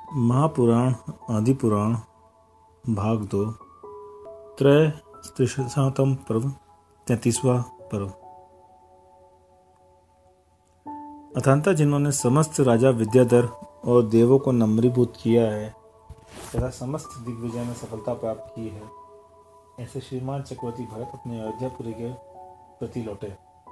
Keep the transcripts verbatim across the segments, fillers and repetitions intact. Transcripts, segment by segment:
महापुराण आदि पुराण भाग दो त्रय त्रिशतम पर्व तैंतीसवां पर्व। अथांता जिन्होंने समस्त राजा विद्याधर और देवों को नम्रीभूत किया है तथा समस्त दिग्विजय में सफलता प्राप्त की है, ऐसे श्रीमान चक्रवर्ती भरत अपने अयोध्यापुरी के प्रति लौटे।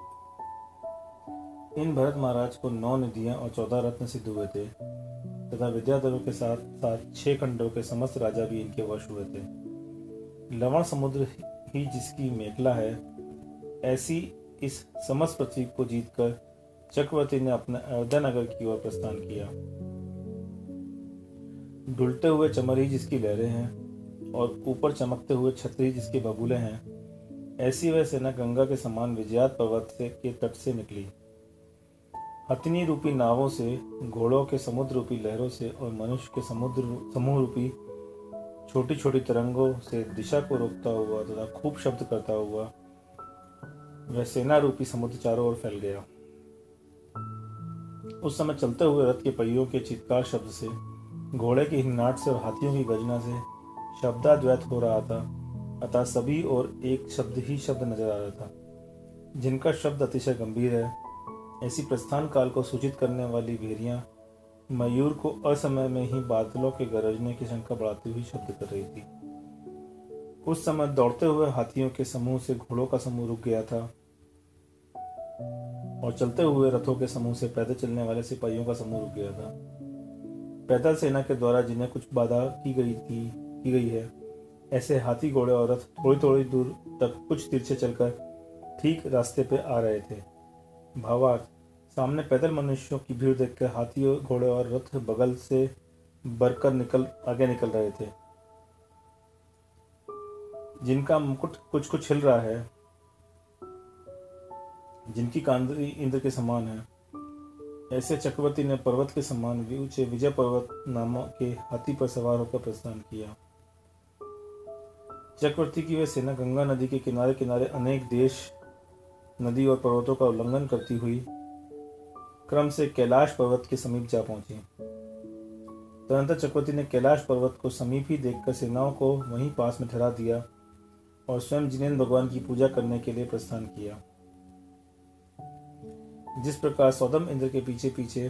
इन भरत महाराज को नौ निधियां और चौदह रत्न सिद्ध हुए थे तथा विद्याधरों के साथ साथ छह खंडों के समस्त राजा भी इनके वश हुए थे। लवण समुद्र ही जिसकी मेखला है, ऐसी इस समस्त पृथ्वी को जीतकर चक्रवर्ती ने अपने अयोध्या नगर की ओर प्रस्थान किया। ढुलते हुए चमर ही जिसकी लहरें हैं और ऊपर चमकते हुए छत्र ही जिसके बबूले हैं, ऐसी वह सेना गंगा के समान विजयात पर्वत से के तट से निकली। हथिनी रूपी नावों से, घोड़ों के समुद्र रूपी लहरों से और मनुष्य के समुद्र समूह रूपी छोटी छोटी तरंगों से दिशा को रोकता हुआ तथा खूब शब्द करता हुआ वह सेना रूपी समुद्र चारों ओर फैल गया। उस समय चलते हुए रथ के पहियों के चित्कार शब्द से, घोड़े की हिन्नाट से और हाथियों की गर्जना से शब्दाद्वैत हो रहा था, अतः सभी और एक शब्द ही शब्द नजर आ रहा था, जिनका शब्द अतिशय गंभीर है। ऐसी प्रस्थान काल को सूचित करने वाली भेरियां मयूर को असमय में ही बादलों के गरजने की शंका बढ़ाती हुई शब्द कर रही थी। उस समय दौड़ते हुए हाथियों के समूह से घोड़ों का समूह रुक गया था और चलते हुए रथों के समूह से पैदल चलने वाले सिपाहियों का समूह रुक गया था। पैदल सेना के द्वारा जिन्हें कुछ बाधा की गई थी की गई है, ऐसे हाथी घोड़े और रथ थोड़ी थोड़ी दूर तक कुछ तिरछे चलकर ठीक रास्ते पे आ रहे थे। भावार्थ, सामने पैदल मनुष्यों की भीड़ देखकर हाथियों घोड़े और रथ बगल से बरकर निकल आगे निकल रहे थे, जिनका मुकुट कुछ कुछ हिल रहा है, जिनकी कांधरी इंद्र के समान है। ऐसे चक्रवर्ती ने पर्वत के समान ऊंचे विजय पर्वत नामक के हाथी पर सवार होकर प्रस्थान किया। चक्रवर्ती की वह सेना गंगा नदी के किनारे किनारे अनेक देश, नदी और पर्वतों का उल्लंघन करती हुई क्रम से कैलाश पर्वत के समीप जा पहुंची। तदनंतर चक्रवर्ती ने कैलाश पर्वत को समीप ही देखकर सेनाओं को वहीं पास में ठहरा दिया और स्वयं जिनेंद्र भगवान की पूजा करने के लिए प्रस्थान किया। जिस प्रकार सौदम इंद्र के पीछे पीछे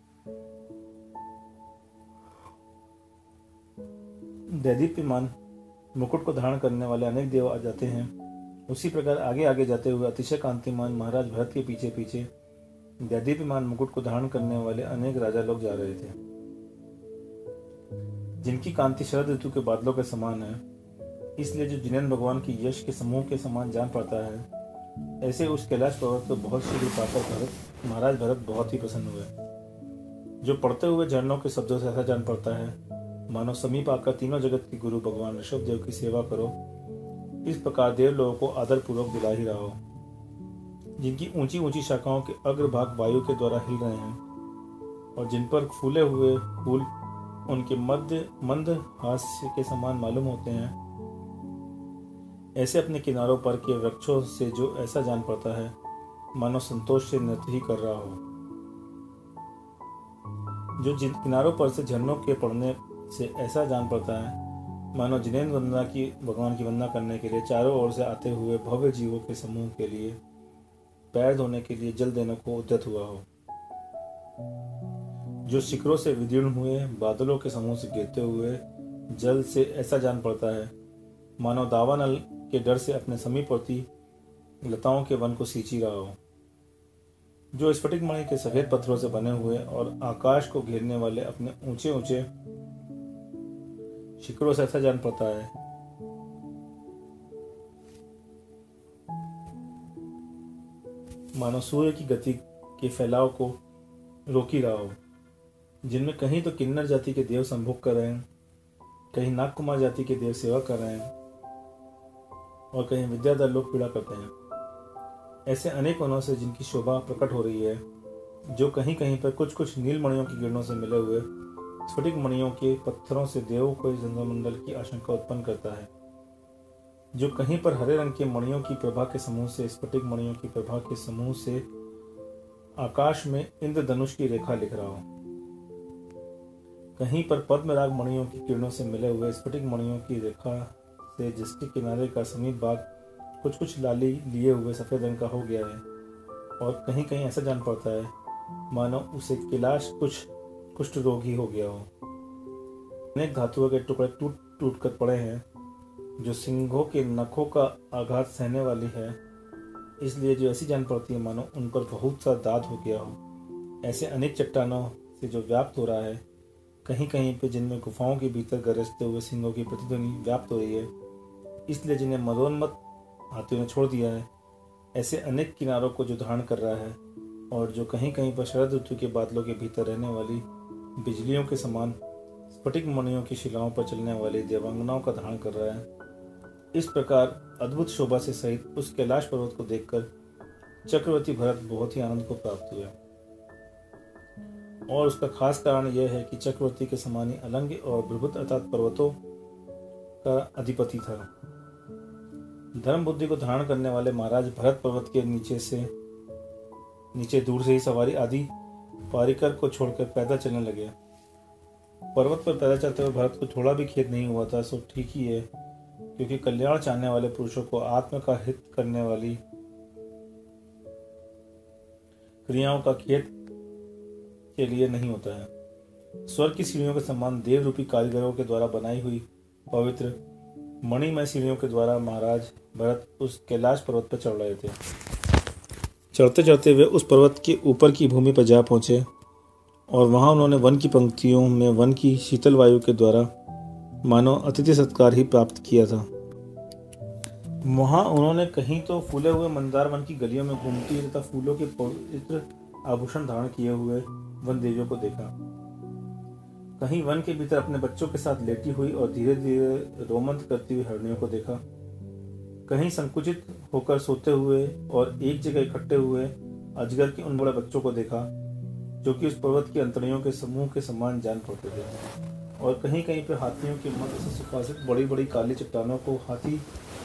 दैदीप्यमान मुकुट को धारण करने वाले अनेक देव आ जाते हैं, उसी प्रकार आगे आगे जाते हुए अतिशय कांतिमान महाराज भरत के पीछे पीछे दैदीप्यमान मुकुट को धारण करने वाले अनेक राजा लोग जा रहे थे, जिनकी कांति शरद ऋतु के बादलों के समान है। इसलिए जो जिनेंद्र भगवान की यश के समूह के समान जान पड़ता है, ऐसे उस कैलाश पर्वत को बहुत शीघ्र पाकर भरत महाराज भरत बहुत ही प्रसन्न हुए। जो पढ़ते हुए झरनों के शब्दों से ऐसा जान पड़ता है मानो समीप आकर तीनों जगत के गुरु भगवान ऋषभ देव की सेवा करो, इस प्रकार देव लोगों को आदर पूर्वक बुला ही रहा हो। जिनकी ऊंची ऊंची शाखाओं के अग्रभाग वायु के द्वारा हिल रहे हैं और जिन पर फूले हुए फूल उनके मध्य मंद हास्य के समान मालूम होते हैं, ऐसे अपने किनारों पर के वृक्षों से जो ऐसा जान पड़ता है मानो संतोष से नृत्य ही कर रहा हो। जो जिन किनारों पर से झरनों के पड़ने से ऐसा जान पड़ता है मानो जिनेंद्र वंदना की भगवान की वंदना करने के लिए चारों ओर से आते हुए भव्य जीवों के समूह के लिए पैर धोने के लिए जल देने को उद्यत हुआ हो। जो शिखरों से विदीर्ण हुए बादलों के समूह से गिरते हुए जल से ऐसा जान पड़ता है मानो दावानल के डर से अपने समीपवर्ती लताओं के वन को सींची रहा हो। जो स्फटिक मणि के सफेद पत्थरों से बने हुए और आकाश को घेरने वाले अपने ऊंचे ऊंचे शिखरों से ऐसा जान पड़ता है मानो सूर्य की गति के फैलाव को रोक ही रहा हो। जिनमें कहीं तो किन्नर जाति के देव संभोग कर रहे हैं, कहीं नागकुमार जाति के देव सेवा कर रहे हैं और कहीं विद्याधर लोग पीड़ा करते हैं। ऐसे अनेक वनों से जिनकी शोभा प्रकट हो रही है, जो कहीं कहीं पर कुछ कुछ नील मणियों की किरणों से मिले हुए स्फटिक मणियों के पत्थरों से देवों को चंद्रमंडल की आशंका उत्पन्न करता है। जो कहीं पर हरे रंग के मणियों की प्रभा के समूह से स्फटिक मणियों की प्रभा के समूह से आकाश में इंद्रधनुष की रेखा लिख रहा हो। कहीं पर पद्मराग मणियों की किरणों से मिले हुए स्फटिक मणियों की रेखा से जिसके किनारे का समीप भाग कुछ कुछ लाली लिए हुए सफेद रंग का हो गया है, और कहीं कहीं ऐसा जान पड़ता है मानो उसे कैलाश कुछ कुष्ठ रोग ही हो गया हो। अनेक धातुओं के टुकड़े टूट टूट कर पड़े हैं जो सिंहों के नखों का आघात सहने वाली है, इसलिए जो ऐसी जान पड़ती है मानो उन पर बहुत सा दाद हो गया हो। ऐसे अनेक चट्टानों से जो व्याप्त हो रहा है, कहीं कहीं पे जिनमें गुफाओं के भीतर गरजते हुए सिंहों की प्रतिध्वनि व्याप्त हो रही है, इसलिए जिन्हें मदोन्मत्त हाथियों ने छोड़ दिया है। ऐसे अनेक किनारों को जो धारण कर रहा है, और जो कहीं कहीं पर शरद ऋतु के बादलों के भीतर रहने वाली बिजलियों के समान स्फटिक मणियों की शिलाओं पर चलने वाली देवांगनाओं का धारण कर रहा है। इस प्रकार अद्भुत शोभा से सहित उस कैलाश पर्वत को देखकर चक्रवर्ती भरत बहुत ही आनंद को प्राप्त हुए, और उसका खास कारण यह है कि चक्रवर्ती के समान ही अलंग और बृहत अर्थात पर्वतों का अधिपति था। धर्म बुद्धि को धारण करने वाले महाराज भरत पर्वत के नीचे से नीचे दूर से ही सवारी आदि पारिकर को छोड़कर पैदल चलने लगे। पर्वत पर पैदल चलते हुए भरत को थोड़ा भी खेद नहीं हुआ था, सो ठीक ही है, क्योंकि कल्याण चाहने वाले पुरुषों को आत्मा का हित करने वाली क्रियाओं का खेद के लिए नहीं होता है। स्वर्ग की सीढ़ियों के समान देव रूपी कारीगरों के द्वारा बनाई हुई पवित्र मणिमय सीढ़ियों के द्वारा महाराज भरत उस कैलाश पर्वत पर चढ़ रहे थे। चढ़ते चढ़ते वे उस पर्वत के ऊपर की भूमि पर जा पहुंचे, और वहां उन्होंने वन की पंक्तियों में वन की शीतल वायु के द्वारा मानो अतिथि सत्कार ही प्राप्त किया था। वहां उन्होंने कहीं तो फूले हुए मंदार वन की गलियों में घूमती तथा फूलों के पवित्र आभूषण धारण किए हुए वन देवियों को देखा, कहीं वन के भीतर अपने बच्चों के साथ लेटी हुई और धीरे धीरे रोमंत करती हुई हरणियों को देखा, कहीं संकुचित होकर सोते हुए और एक जगह इकट्ठे हुए अजगर के उन बड़े बच्चों को देखा जो कि उस पर्वत की अंतड़ियों के समूह के समान जान पड़ते थे, और कहीं कहीं पर हाथियों के मत से सुखासित बड़ी बड़ी काली चट्टानों को हाथी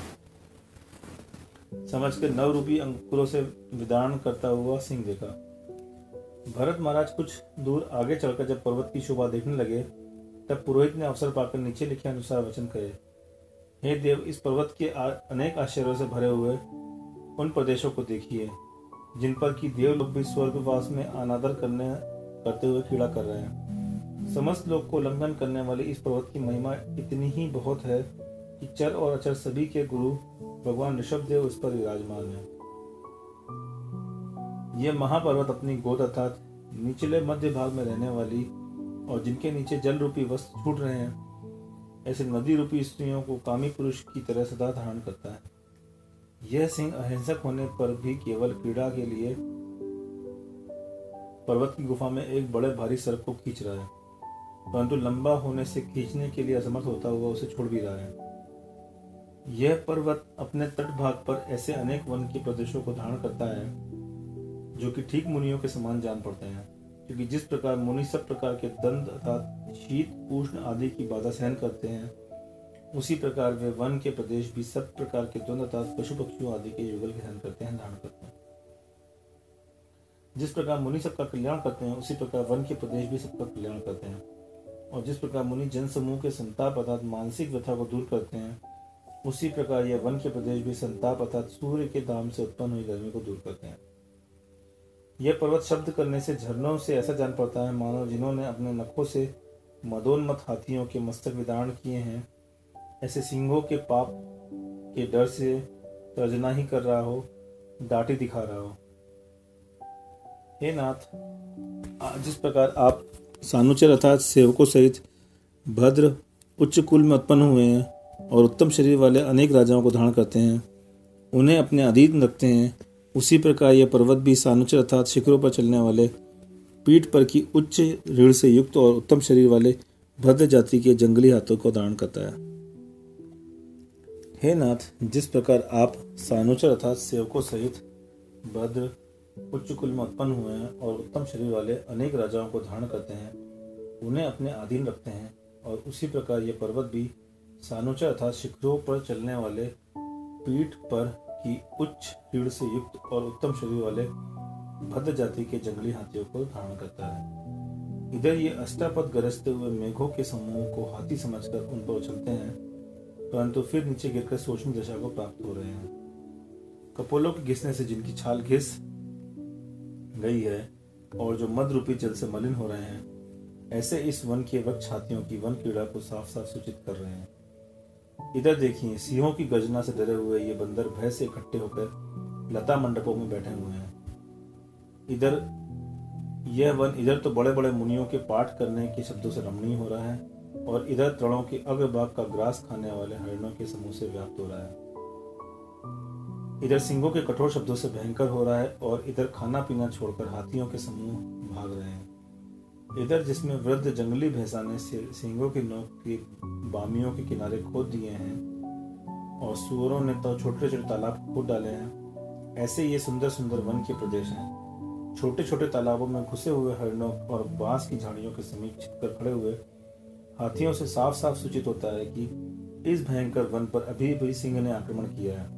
समझ के नव रूपी अंकुरों से विदारण करता हुआ सिंह देखा। भरत महाराज कुछ दूर आगे चलकर जब पर्वत की शोभा देखने लगे, तब पुरोहित ने अवसर पाकर नीचे लिखे अनुसार वचन कहे, हे देव, इस पर्वत के अनेक आश्चर्यों से भरे हुए उन प्रदेशों को देखिए जिन पर की देव लोग भी स्वर्गवास में अनादर करने करते हुए क्रीड़ा कर रहे हैं। समस्त लोग को उल्लंघन करने वाली इस पर्वत की महिमा इतनी ही बहुत है कि चर और अचर सभी के गुरु भगवान ऋषभ देव इस पर विराजमान है। यह महापर्वत अपनी गोद अर्थात निचले मध्य भाग में रहने वाली और जिनके नीचे जल रूपी वस्त्र छूट रहे हैं, ऐसे नदी रूपी स्त्रियों को कामी पुरुष की तरह सदा धारण करता है। यह सिंह अहिंसक होने पर भी केवल क्रीड़ा के लिए पर्वत की गुफा में एक बड़े भारी सर्प को खींच रहा है, परंतु लंबा होने से खींचने के लिए असमर्थ होता हुआ उसे छोड़ भी रहा है। यह पर्वत अपने तट भाग पर ऐसे अनेक वन के प्रदेशों को धारण करता है जो कि ठीक मुनियों के समान जान पड़ते हैं, क्योंकि जिस प्रकार मुनि सब प्रकार के दंड अर्थात शीत उष्ण आदि की बाधा सहन करते हैं, उसी प्रकार वे वन के प्रदेश भी सब प्रकार के द्वंद्व अर्थात पशु पक्षियों आदि के युगल के सहन करते हैं, धारण करते हैं। जिस प्रकार मुनि सबका कल्याण करते हैं, उसी प्रकार वन के प्रदेश भी सबका कल्याण करते हैं, और जिस प्रकार मुनि जन समूह के संताप अर्थात मानसिक व्यथा को दूर करते हैं, उसी प्रकार यह वन के प्रदेश भी संताप अर्थात सूर्य के दाम से उत्पन्न हुई गर्मी को दूर करते हैं। यह पर्वत शब्द करने से झरनों से ऐसा जान पड़ता है मानो जिन्होंने अपने नखों से मदोन्मत्त हाथियों के मस्तक विदारण किए हैं, ऐसे सिंहों के पाप के डर से तर्जना ही कर रहा हो, डांटी दिखा रहा हो। हे नाथ, जिस प्रकार आप सानुचर अर्थात सेवकों सहित भद्र उच्च कुल में उत्पन्न हुए हैं और उत्तम शरीर वाले अनेक राजाओं को धारण करते हैं, उन्हें अपने अधीन रखते हैं, उसी प्रकार यह पर्वत भी सानुचर अर्थात शिखरों पर चलने वाले पीठ पर की उच्च रीढ़ से युक्त और उत्तम शरीर वाले भद्र जाति के जंगली हाथों को धारण करता है। हे नाथ, जिस प्रकार आप सानुचर अर्थात सेवकों सहित भद्र उच्च कुल में उत्पन्न हुए हैं और उत्तम शरीर वाले अनेक राजाओं को धारण करते हैं, उन्हें अपने अधीन रखते हैं, और उसी प्रकार यह पर्वत भी सानुचर अर्थात शिखरों पर चलने वाले पीठ पर की उच्च रीढ़ से युक्त और उत्तम शरीर वाले भद्र जाति के जंगली हाथियों को धारण करता है। इधर ये अष्टापद गरजते हुए मेघों के समूह को हाथी समझकर उन पर उछलते हैं, परंतु फिर नीचे गिरकर शोषण दशा को प्राप्त हो रहे हैं। कपोलों के घिसने से जिनकी छाल घिस गई है और जो मद रूपी जल से मलिन हो रहे हैं, ऐसे इस वन के वृक्ष हाथियों की वन क्रीड़ा को साफ साफ सूचित कर रहे हैं। इधर देखिए, सिंहों की गर्जना से डरे हुए ये बंदर भय से इकट्ठे होकर लता मंडपों में बैठे हुए हैं। इधर यह वन इधर तो बड़े बड़े मुनियों के पाठ करने के शब्दों से रमणीय हो रहा है, और इधर तड़ों के अग्रभाग का ग्रास खाने वाले हरिणों के समूह से व्याप्त हो रहा है। इधर सिंहों के कठोर शब्दों से भयंकर हो रहा है, और इधर खाना पीना छोड़कर हाथियों के समूह भाग रहे हैं। इधर जिसमें वृद्ध जंगली भैंसा ने सिंहों की नोक के बामियों के किनारे खोद दिए हैं, और सुअरों ने तो छोटे छोटे तालाब खोद डाले हैं, ऐसे ये सुंदर सुंदर वन के प्रदेश हैं। छोटे छोटे तालाबों में घुसे हुए हरिणों और बांस की झाड़ियों के समीप छिपकर खड़े हुए हाथियों से साफ साफ सूचित होता है कि इस भयंकर वन पर अभी भी सिंह ने आक्रमण किया है।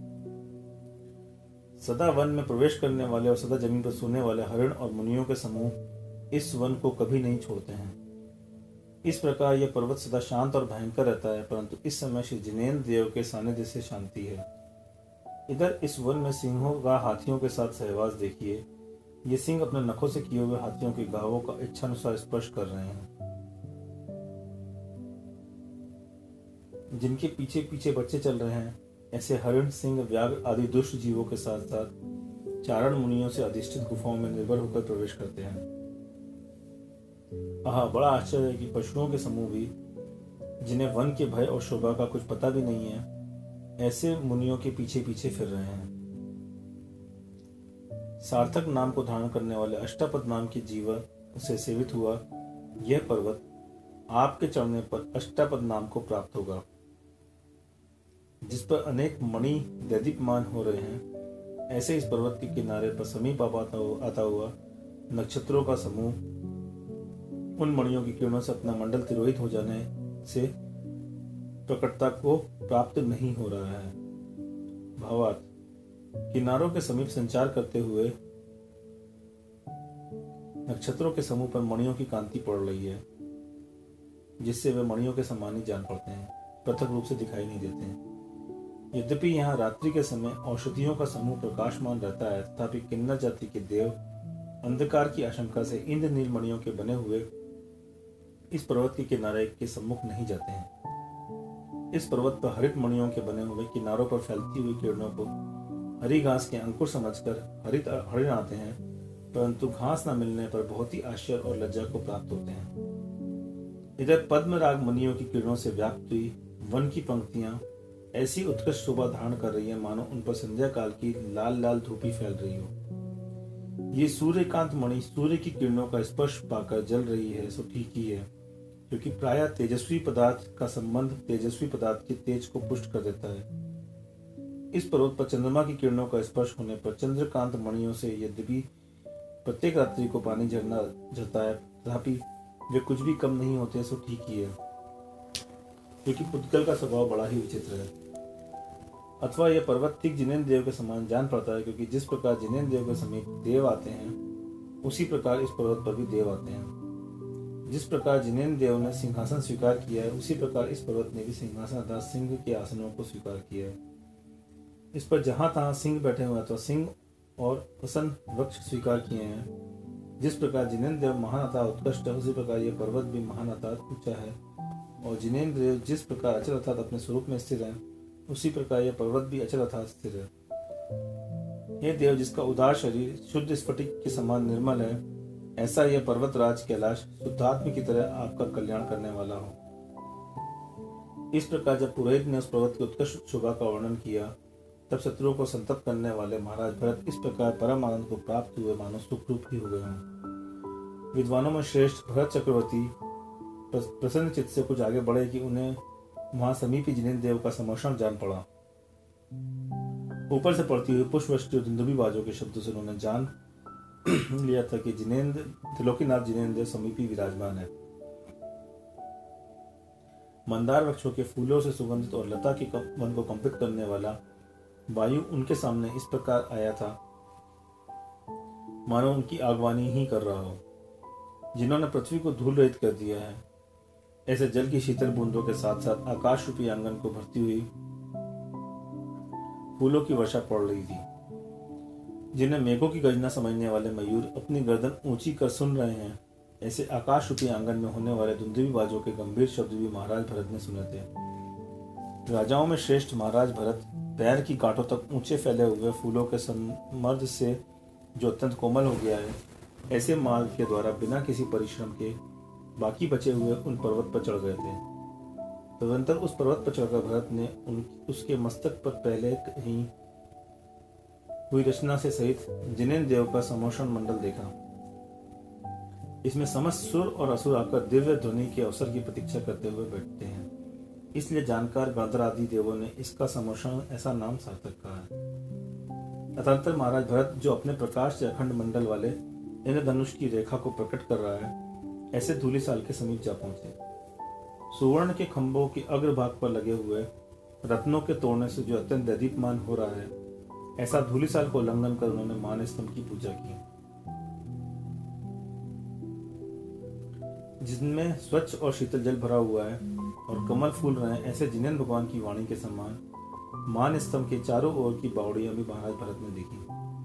सदा वन में प्रवेश करने वाले और सदा जमीन पर सोने वाले हरिण और मुनियों के समूह इस वन को कभी नहीं छोड़ते हैं। इस प्रकार यह पर्वत सदा शांत और भयंकर रहता है, परंतु इस समय श्री जिनेन्द्र देव के सानिध्य से शांति है। इधर इस वन में सिंहों का हाथियों के साथ सहवास देखिए। ये सिंह अपने नखों से किए हुए हाथियों के घावों का इच्छानुसार स्पर्श कर रहे हैं। जिनके पीछे पीछे बच्चे चल रहे हैं, ऐसे हरिण, सिंह, व्याघ्र आदि दुष्ट जीवों के साथ साथ चारण मुनियों से अधिष्ठित गुफाओं में निर्भर होकर प्रवेश करते हैं। आह, बड़ा आश्चर्य है कि पशुओं के समूह भी, जिन्हें वन के भय और शोभा का कुछ पता भी नहीं है, ऐसे मुनियों के पीछे पीछे फिर रहे हैं। सार्थक नाम को धारण करने वाले अष्टापद नाम के जीवन से सेवित हुआ यह पर्वत आपके चढ़ने पर अष्टापद नाम को प्राप्त होगा, जिस पर अनेक मणि दैदीप्यमान हो रहे हैं। ऐसे इस पर्वत के किनारे पर समीप आता हुआ नक्षत्रों का समूह उन मणियों की किरणों से अपना मंडल तिरोहित हो जाने से प्रकटता को प्राप्त नहीं हो रहा है। भावार्थ, किनारों के समीप संचार करते हुए नक्षत्रों के समूह पर मणियों की कांति पड़ रही है, जिससे वे मणियों के समान ही जान पड़ते हैं, पृथक रूप से दिखाई नहीं देते हैं। यद्यपि यहाँ रात्रि के समय औषधियों का समूह प्रकाशमान रहता है, तथापि किन्नर जाति के देव अंधकार की आशंका से इंद्रनील मणियों के बने हुए इस पर्वत के किनारे के सम्मुख नहीं जाते हैं। इस पर्वत पर हरित मणियों के बने हुए किनारों पर फैलती हुई किरणों को हरी घास के अंकुर समझकर हरित हरिण आते हैं, परंतु घास न मिलने पर बहुत ही आश्चर्य और लज्जा को प्राप्त होते हैं। इधर पद्मराग मणियों की किरणों से व्याप्त हुई वन की पंक्तियां ऐसी उत्कृष्ट शोभा धारण कर रही है, मानो उन पर संध्या काल की लाल लाल धूपी फैल रही हो। ये सूर्यकांत मणि सूर्य की किरणों का स्पर्श पाकर जल रही है, सो ठीक ही है, क्योंकि प्रायः तेजस्वी पदार्थ का संबंध तेजस्वी पदार्थ के तेज को पुष्ट कर देता है। इस पर्वत पर चंद्रमा की किरणों का स्पर्श होने पर चंद्रकांत मणियों से यद्यपि प्रत्येक रात्रि को पानी झरना झरता है, तथापि वे कुछ भी कम नहीं होते, सो ठीक ही है, क्योंकि पुद्गल का स्वभाव बड़ा ही विचित्र है। अथवा यह पर्वत ठीक जिनेन्द्र देव के समान जान पड़ता है, क्योंकि जिस प्रकार जिनेन्द्र देव के समीप देव आते हैं, उसी प्रकार इस पर्वत पर भी देव आते हैं। जिस प्रकार जिनेन्द्र देव ने सिंहासन स्वीकार किया है, उसी प्रकार इस पर्वत ने भी सिंहासन अर्थात सिंह के आसनों को स्वीकार किया है। इस पर जहां तहां सिंह बैठे हुए अथवा सिंह और प्रसन्न वृक्ष स्वीकार किए हैं। जिस प्रकार जिनेन्द्र देव महान अर्थात उत्कृष्ट है, उसी प्रकार यह पर्वत भी महान अर्थात ऊंचा है, और जिनेन्द्र देव जिस प्रकार अचल अर्थात अपने स्वरूप में स्थिर है, उसी प्रकार यह पर्वत भी अचल अर्थात स्थिर है। यह देव जिसका उदार शरीर शुद्ध स्फटिक के समान निर्मल है, ऐसा यह पर्वत राज कैलाश शुद्धात्म की तरह आपका कल्याण करने वाला हो। इस प्रकार जब पुरोहित ने उस पर्वत की उत्कृष्ट शोभा का वर्णन किया, तब शत्रुओं को संतप्त करने वाले महाराज भरत इस प्रकार परम आनंद को प्राप्त हुए मानो सुखरूप ही हो गए हों। विद्वानों में श्रेष्ठ भरत चक्रवर्ती प्रसन्न चित्त से कुछ आगे बढ़े कि उन्हें वहां समीपी जिनेन्द्र देव का समर्षण जान पड़ा। ऊपर से पड़ती हुई पुष्पवृष्टि और दुंदुभी बाजों के शब्दों से उन्होंने जान लिया था कि जिनेन्द्र त्रिलोकीनाथ जिनेन्द्र देव समीपी विराजमान है। मंदार वृक्षों के फूलों से सुगंधित और लता के वन को कंपित करने वाला वायु उनके सामने इस प्रकार आया था, मानो उनकी आगवानी ही कर रहा हो। जिन्होंने पृथ्वी को धूल रहित कर दिया है। ऐसे जल की शीतल बूंदों के साथ साथ आकाश रूपी आंगन को भरती हुई फूलों की वर्षा पड़ रही थी। जिन्हें मेघों की गर्जना समझने वाले मयूर अपनी गर्दन ऊंची कर सुन रहे हैं, ऐसे आकाश रूपी आंगन में होने वाले धुंधुवी बाजों के गंभीर शब्द भी महाराज भरत ने सुने थे। राजाओं में श्रेष्ठ महाराज भरत पैर की गांठों तक ऊंचे फैले हुए फूलों के समर्द से जो अत्यंत कोमल हो गया है, ऐसे मार्ग के द्वारा बिना किसी परिश्रम के बाकी बचे हुए उन पर्वत पर चढ़ गए थे। तदनंतर उस पर्वत पर चढ़कर भरत ने उन उसके मस्तक पर पहले ही हुई रचना से सहित जिनेन्द्र देव का समोषण मंडल देखा। इसमें समस्त सुर और असुर आकर दिव्य ध्वनि के अवसर की प्रतीक्षा करते हुए बैठते हैं, इसलिए जानकार गणधर आदि देवों ने इसका समोषण ऐसा नाम सार्थक कहा है। तदनंतर महाराज भरत, जो अपने प्रकाश से अखंड मंडल वाले इंद्रधनुष की रेखा को प्रकट कर रहा है, ऐसे धूलिसाल के समीप जा पहुंचे। सुवर्ण के खंभों के अग्रभाग पर लगे हुए रत्नों के तोड़ने से जो अत्यंत दैदीप्यमान हो रहा है, ऐसा धूलिसाल को उल्लंघन कर उन्होंने मान स्तंभ की पूजा की, जिनमें स्वच्छ और शीतल जल भरा हुआ है और कमल फूल रहे हैं। ऐसे जिनेन्द्र भगवान की वाणी के समान मान स्तंभ के चारों ओर की बावड़ियां भी महाराज भरत ने देखी।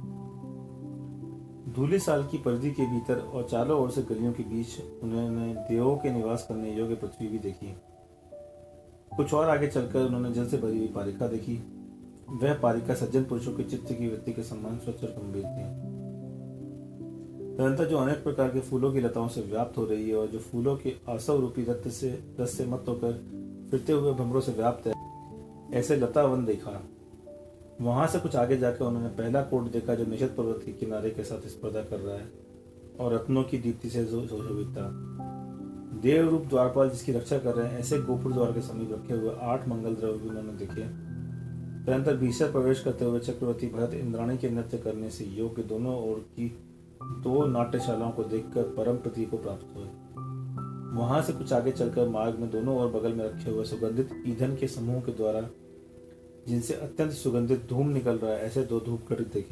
धूली साल की परिधि के भीतर और चारों ओर से गलियों के बीच उन्होंने देवों के निवास करने योग्य पृथ्वी भी देखी। कुछ और आगे चलकर उन्होंने जल से भरी हुई पारिका देखी। वह पारिका सज्जन पुरुषों के चित्त की वृत्ति के समान स्वच्छ और गंभीर थी। तदनंतर जो अनेक प्रकार के फूलों की लताओं से व्याप्त हो रही है और जो फूलों के आसव रूपी रथ से रस से मत होकर फिरते हुए भंवरों से व्याप्त है, ऐसे लता वन देखा। वहां से कुछ आगे जाकर उन्होंने पहला कोट देखा, जो निषद पर्वत के किनारे के साथ स्पर्धा कर रहा है और रत्नों की दीप्ति से सुशोभित था। देव रूप द्वारपाल जिसकी रक्षा कर रहे हैं, ऐसे गोपुर द्वार के समीप रखे हुए आठ मंगल द्रव्य भी उन्होंने देखे। तदनंतर भीतर प्रवेश करते हुए चक्रवर्ती भरत इंद्राणी के नृत्य करने से योग्य दोनों ओर की दो नाट्यशालाओं को देखकर परम प्रीति को प्राप्त हुए। वहां से कुछ आगे चलकर मार्ग में दोनों ओर बगल में रखे हुए सुगंधित ईंधन के समूह के द्वारा जिनसे अत्यंत सुगंधित धूम निकल रहा है, ऐसे दो धूप घटित देखे।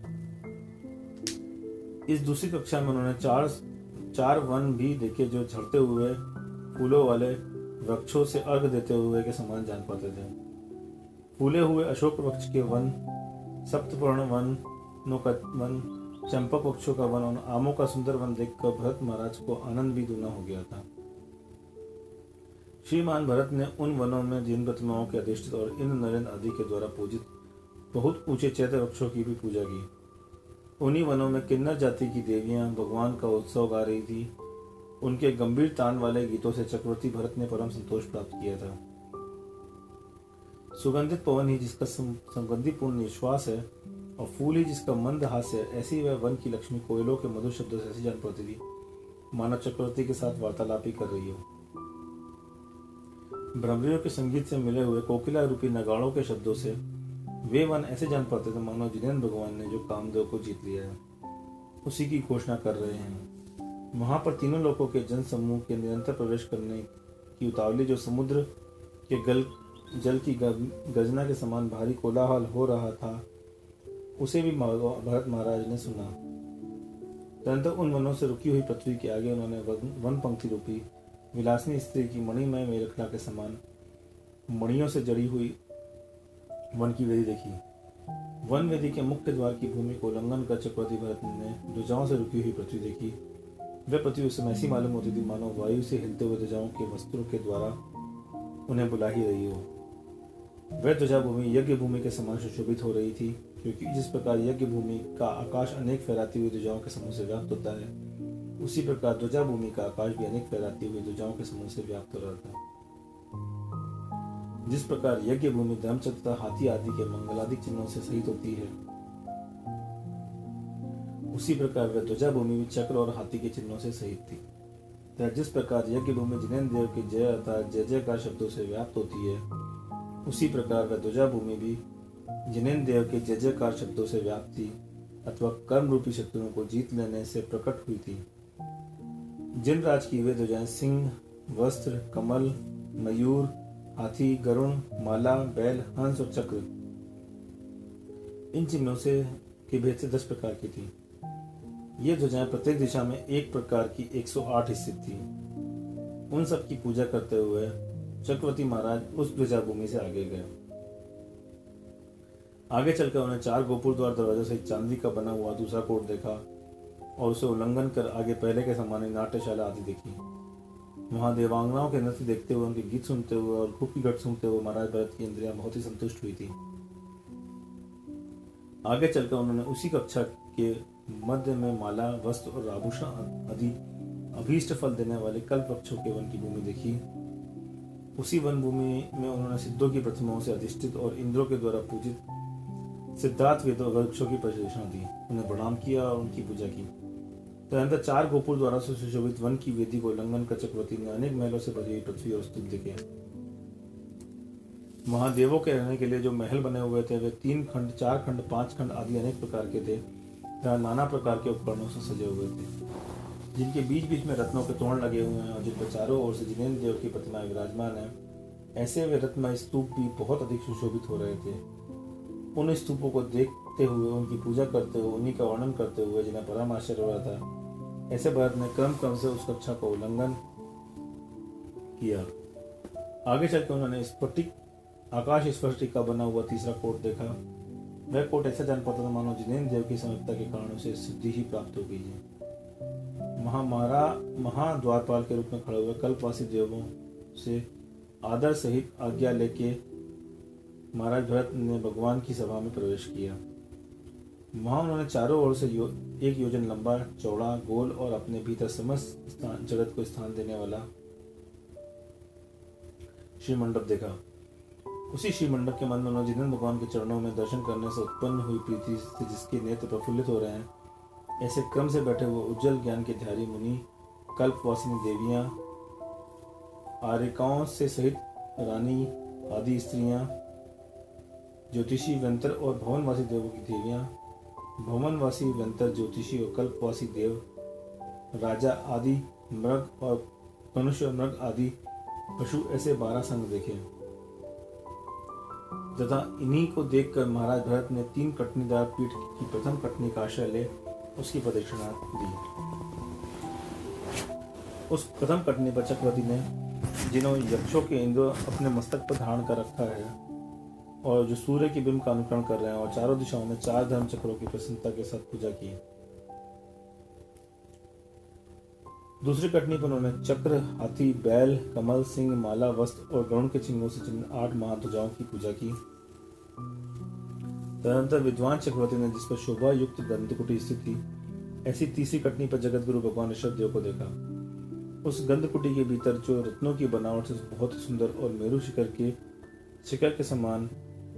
इस दूसरी कक्षा में उन्होंने चार चार वन भी देखे, जो झड़ते हुए फूलों वाले वृक्षों से अर्घ देते हुए के समान जान पाते थे। फूले हुए अशोक वृक्ष के वन, सप्तपर्ण वन, नो का वन, चंपक वृक्षों का वन और आमों का सुंदर वन देखकर भरत महाराज को आनंद भी दूना हो गया था। श्रीमान भरत ने उन वनों में जिन प्रतिमाओं के अधिष्ठित और इंद्र नरेंद्र आदि के द्वारा पूजित बहुत ऊंचे चैत्य वृक्षों की भी पूजा की। उन्हीं वनों में किन्नर जाति की देवियां भगवान का उत्सव गा रही थी। उनके गंभीर तान वाले गीतों से चक्रवर्ती भरत ने परम संतोष प्राप्त किया था। सुगंधित पवन ही जिसका सुगंधिपूर्ण निश्वास है और फूल ही जिसका मंद हास्य है, ऐसी वह वन की लक्ष्मी कोयलों के मधुर शब्दों से ऐसी जान पड़ती थी मानव चक्रवर्ती के साथ वार्तालाप ही कर रही हो। भ्रमरियों के संगीत से मिले हुए कोकिला रूपी नगाड़ों के शब्दों से वे वन ऐसे जान पड़ते थे मानो जिनेन्द्र भगवान ने जो कामदेव को जीत लिया है, उसी की घोषणा कर रहे हैं। वहां पर तीनों लोगों के जन समूह के निरंतर प्रवेश करने की उतावली जो समुद्र के गल जल की गर्जना के समान भारी कोलाहल हो रहा था, उसे भी भरत महाराज ने सुना। तदनंतर उन वनों से रुकी हुई पृथ्वी के आगे उन्होंने वन पंक्ति रूपी विलासिनी स्त्री की मणिमय मेरखला के समान मणियों से जड़ी हुई वन की वेदी देखी। वन वेदी के मुख्य द्वार की भूमि को उल्लंघन कर चक्रवर्ती भरत ने ध्वजाओं से रुकी हुई पृथ्वी देखी। वह पृथ्वी उस समय ऐसी मालूम होती थी मानो वायु से हिलते हुए ध्वजाओं के वस्त्रों के द्वारा उन्हें बुला ही रही हो। वह ध्वजा भूमि यज्ञ भूमि के समान सुशोभित हो रही थी, क्योंकि जिस प्रकार यज्ञ भूमि का आकाश अनेक फहराती हुई ध्वजाओं के समूह से व्याप्त होता है, उसी प्रकार ध्वजा भूमि का आकाश भी अनेक फहराती हुई ध्वजाओं के समूह से व्याप्त हो रहा था। जिस प्रकार यज्ञ भूमि धर्मचक्र तथा हाथी आदि के मंगलादिक चिन्हों से सहित होती है, उसी प्रकार वह ध्वजा भूमि भी चक्र और हाथी के चिन्हों से सहित थी। तथा जिस प्रकार यज्ञ भूमि जिनेन्द्र देव के जय अर्थात जय जयकार शब्दों से व्याप्त होती है, उसी प्रकार वह ध्वजा भूमि भी जिनेन्द्र देव के जय जयकार शब्दों से व्याप्त थी अथवा कर्म रूपी शत्रुओं को जीत लेने से प्रकट हुई थी। जिन राज की वे ध्वजाएं सिंह, वस्त्र, कमल, मयूर, हाथी, गरुण, माला, बैल, हंस और चक्र, इन चिन्हों से के भेद से दस प्रकार की थी। ये ध्वजाएं प्रत्येक दिशा में एक प्रकार की एक सौ आठ स्थित थी। उन सब की पूजा करते हुए चक्रवर्ती महाराज उस ध्वजा भूमि से आगे गए। आगे चलकर उन्हें चार गोपुर द्वार दरवाजों से चांदी का बना हुआ दूसरा कोट देखा और उसे उल्लंघन कर आगे पहले के समान ही नाट्यशाला आदि देखी। वहां देवांगनाओं के नृत्य देखते हुए, उनके गीत सुनते हुए और खूब की घट सुनते हुए महाराज भरत की इंद्रियां बहुत ही संतुष्ट हुई थी। आगे चलकर उन्होंने उसी कक्षा के मध्य में माला, वस्त्र और आभूषण आदि अभीष्ट फल देने वाले कल्प वृक्षों के वन की भूमि देखी। उसी वन भूमि में उन्होंने सिद्धों की प्रतिमाओं से अधिष्ठित और इंद्रों के द्वारा पूजित सिद्धार्थ वेद वृक्षों की प्रदर्शना दी, उन्हें प्रणाम किया और उनकी पूजा की। तदनंतर चार गोपुर द्वारा से सुशोभित वन की वेदी को उल्लंघन कर चक्रवर्ती ने अनेक महलों से भरी हुई पृथ्वी और स्तूप देखे। महादेवों के रहने के लिए जो महल बने हुए थे वे तीन खंड, चार खंड, पांच खंड आदि अनेक प्रकार के थे, तथा नाना प्रकार के उपकरणों से सजे हुए थे, जिनके बीच बीच में रत्नों के तोरण लगे हुए हैं और जिन पर चारों ओर से जिनेन्द्र देव की प्रतिमाएं विराजमान है। ऐसे वे रत्नमय स्तूप भी बहुत अधिक सुशोभित हो रहे थे। उन स्तूपों को देखते हुए, उनकी पूजा करते हुए, उन्हीं का वर्णन करते हुए जिन्हें परम आश्चर्य हो रहा था, ऐसे भरत ने क्रम क्रम से उस कक्षा को उल्लंघन किया। आगे चलकर उन्होंने स्फटिक आकाश स्फटिक का बना हुआ तीसरा कोट देखा। वह कोट ऐसा जान पाता था मानो जिनेन्द्र देव की समीपता के कारण उसे सिद्धि ही प्राप्त हो गई है। महामारा महाद्वारपाल के रूप में खड़े हुए कल्पवासी देवों से आदर सहित आज्ञा लेके महाराज भरत ने भगवान की सभा में प्रवेश किया। वहां उन्होंने चारों ओर से यो, एक योजन लंबा, चौड़ा, गोल और अपने भीतर समस्त जगत को स्थान देने वाला श्री मंडप देखा। उसी श्री मंडप के मन में उन्होंने जिनेन्द्र भगवान के चरणों में दर्शन करने से उत्पन्न हुई प्रीति से जिसके नेत्र प्रफुल्लित हो रहे हैं, ऐसे क्रम से बैठे हुए उज्जवल ज्ञान के ध्यारी मुनि, कल्पवासिनी देवियां, आर्यिकाओं से सहित रानी आदि स्त्रियां, ज्योतिषी, व्यंतर और भवनवासी देवों की देवियां, भवनवासी, व्यंतर, ज्योतिषी और कल्पवासी देव, राजा आदि मृग और मनुष्य मृग आदि पशु, ऐसे बारह संघ देखे। तथा इन्हीं को देखकर महाराज भरत ने तीन कटनीदार पीठ की प्रथम कटनी का आश्रय ले उसकी प्रदक्षिणा दी। उस प्रथम कटनी पर चक्रवर्ती ने, जिन्होंने यक्षों के इंद्र अपने मस्तक पर धारण कर रखा है और जो सूर्य के बिंब का अनुकरण कर रहे हैं, और चारों दिशाओं में चार धर्म चक्रों की प्रसन्नता के साथ पूजा की। दूसरी कटनी पर उन्होंने चक्र, हाथी, बैल, कमल, सिंह, माला, वस्त्र और गरुण के चिन्हों से चिन्ह आठ महाध्वजाओं की पूजा की। तदनंतर विद्वान चक्रवर्ती ने जिस पर शोभा युक्त गंधकुटी स्थित थी, ऐसी तीसरी कटनी पर जगत गुरु भगवान ऋषभ देव को देखा। उस गंधकुटी के भीतर जो रत्नों की बनावट से बहुत ही सुंदर और मेरू शिखर के शिखर के समान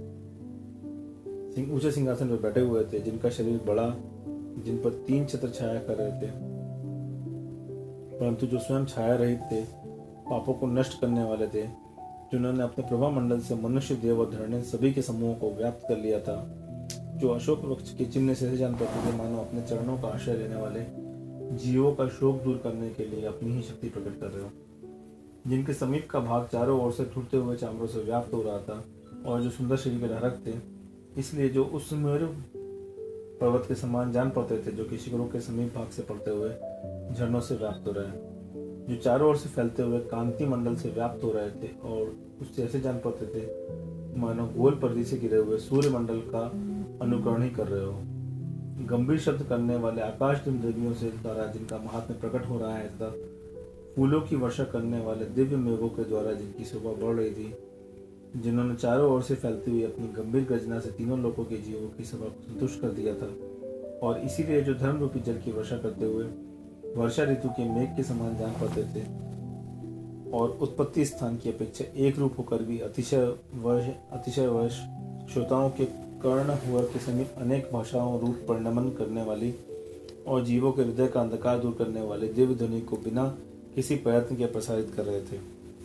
ऊंचे सिंहासन पर बैठे हुए थे, जिनका शरीर बड़ा, जिन पर तीन छत्र छाया कर रहे थे, परंतु जो स्वयं छाया रहित थे, पापों को नष्ट करने वाले थे, जिन्होंने अपने प्रभा मंडल से मनुष्य, देव और धरणी सभी के समूहों को व्याप्त कर लिया था, जो अशोक वृक्ष के चिन्ह से जान पाते थे मानो अपने चरणों का आश्रय लेने वाले जीवों का शोक दूर करने के लिए अपनी ही शक्ति प्रकट कर रहे हो, जिनके समीप का भाग चारों ओर से टूटते हुए चामड़ों से व्याप्त हो रहा था, और जो सुंदर शरीर के धारक थे, इसलिए जो उस मेरु पर्वत के समान जान पड़ते थे, जो कि शिखरों के समीप भाग से पड़ते हुए झरनों से व्याप्त हो रहे हैं, जो चारों ओर से फैलते हुए कांति मंडल से व्याप्त हो रहे थे, और उससे ऐसे जान पड़ते थे मानो गोल पर्दी से गिरे हुए सूर्य मंडल का अनुकरण ही कर रहे हो। गंभीर शब्द करने वाले आकाश देवियों से द्वारा जिनका महात्म्य प्रकट हो रहा है, तथा फूलों की वर्षा करने वाले दिव्य मेघों के द्वारा जिनकी शोभा बढ़ रही थी, जिन्होंने चारों ओर से फैलती हुई अपनी गंभीर गर्जना से तीनों लोगों के जीवों की सभा को संतुष्ट कर दिया था, और इसीलिए जो धर्म रूपी जल की वर्षा करते हुए वर्षा ऋतु के मेघ के समान जान पाते थे, और उत्पत्ति स्थान की अपेक्षा एक रूप होकर भी अतिशय वर्ष अतिशय वर्ष श्रोताओं के कर्ण हुआ के समीप अनेक भाषाओं रूप परिणमन करने वाली और जीवों के हृदय का अंधकार दूर करने वाले दिव्य ध्वनि को बिना किसी प्रयत्न के प्रसारित कर रहे थे,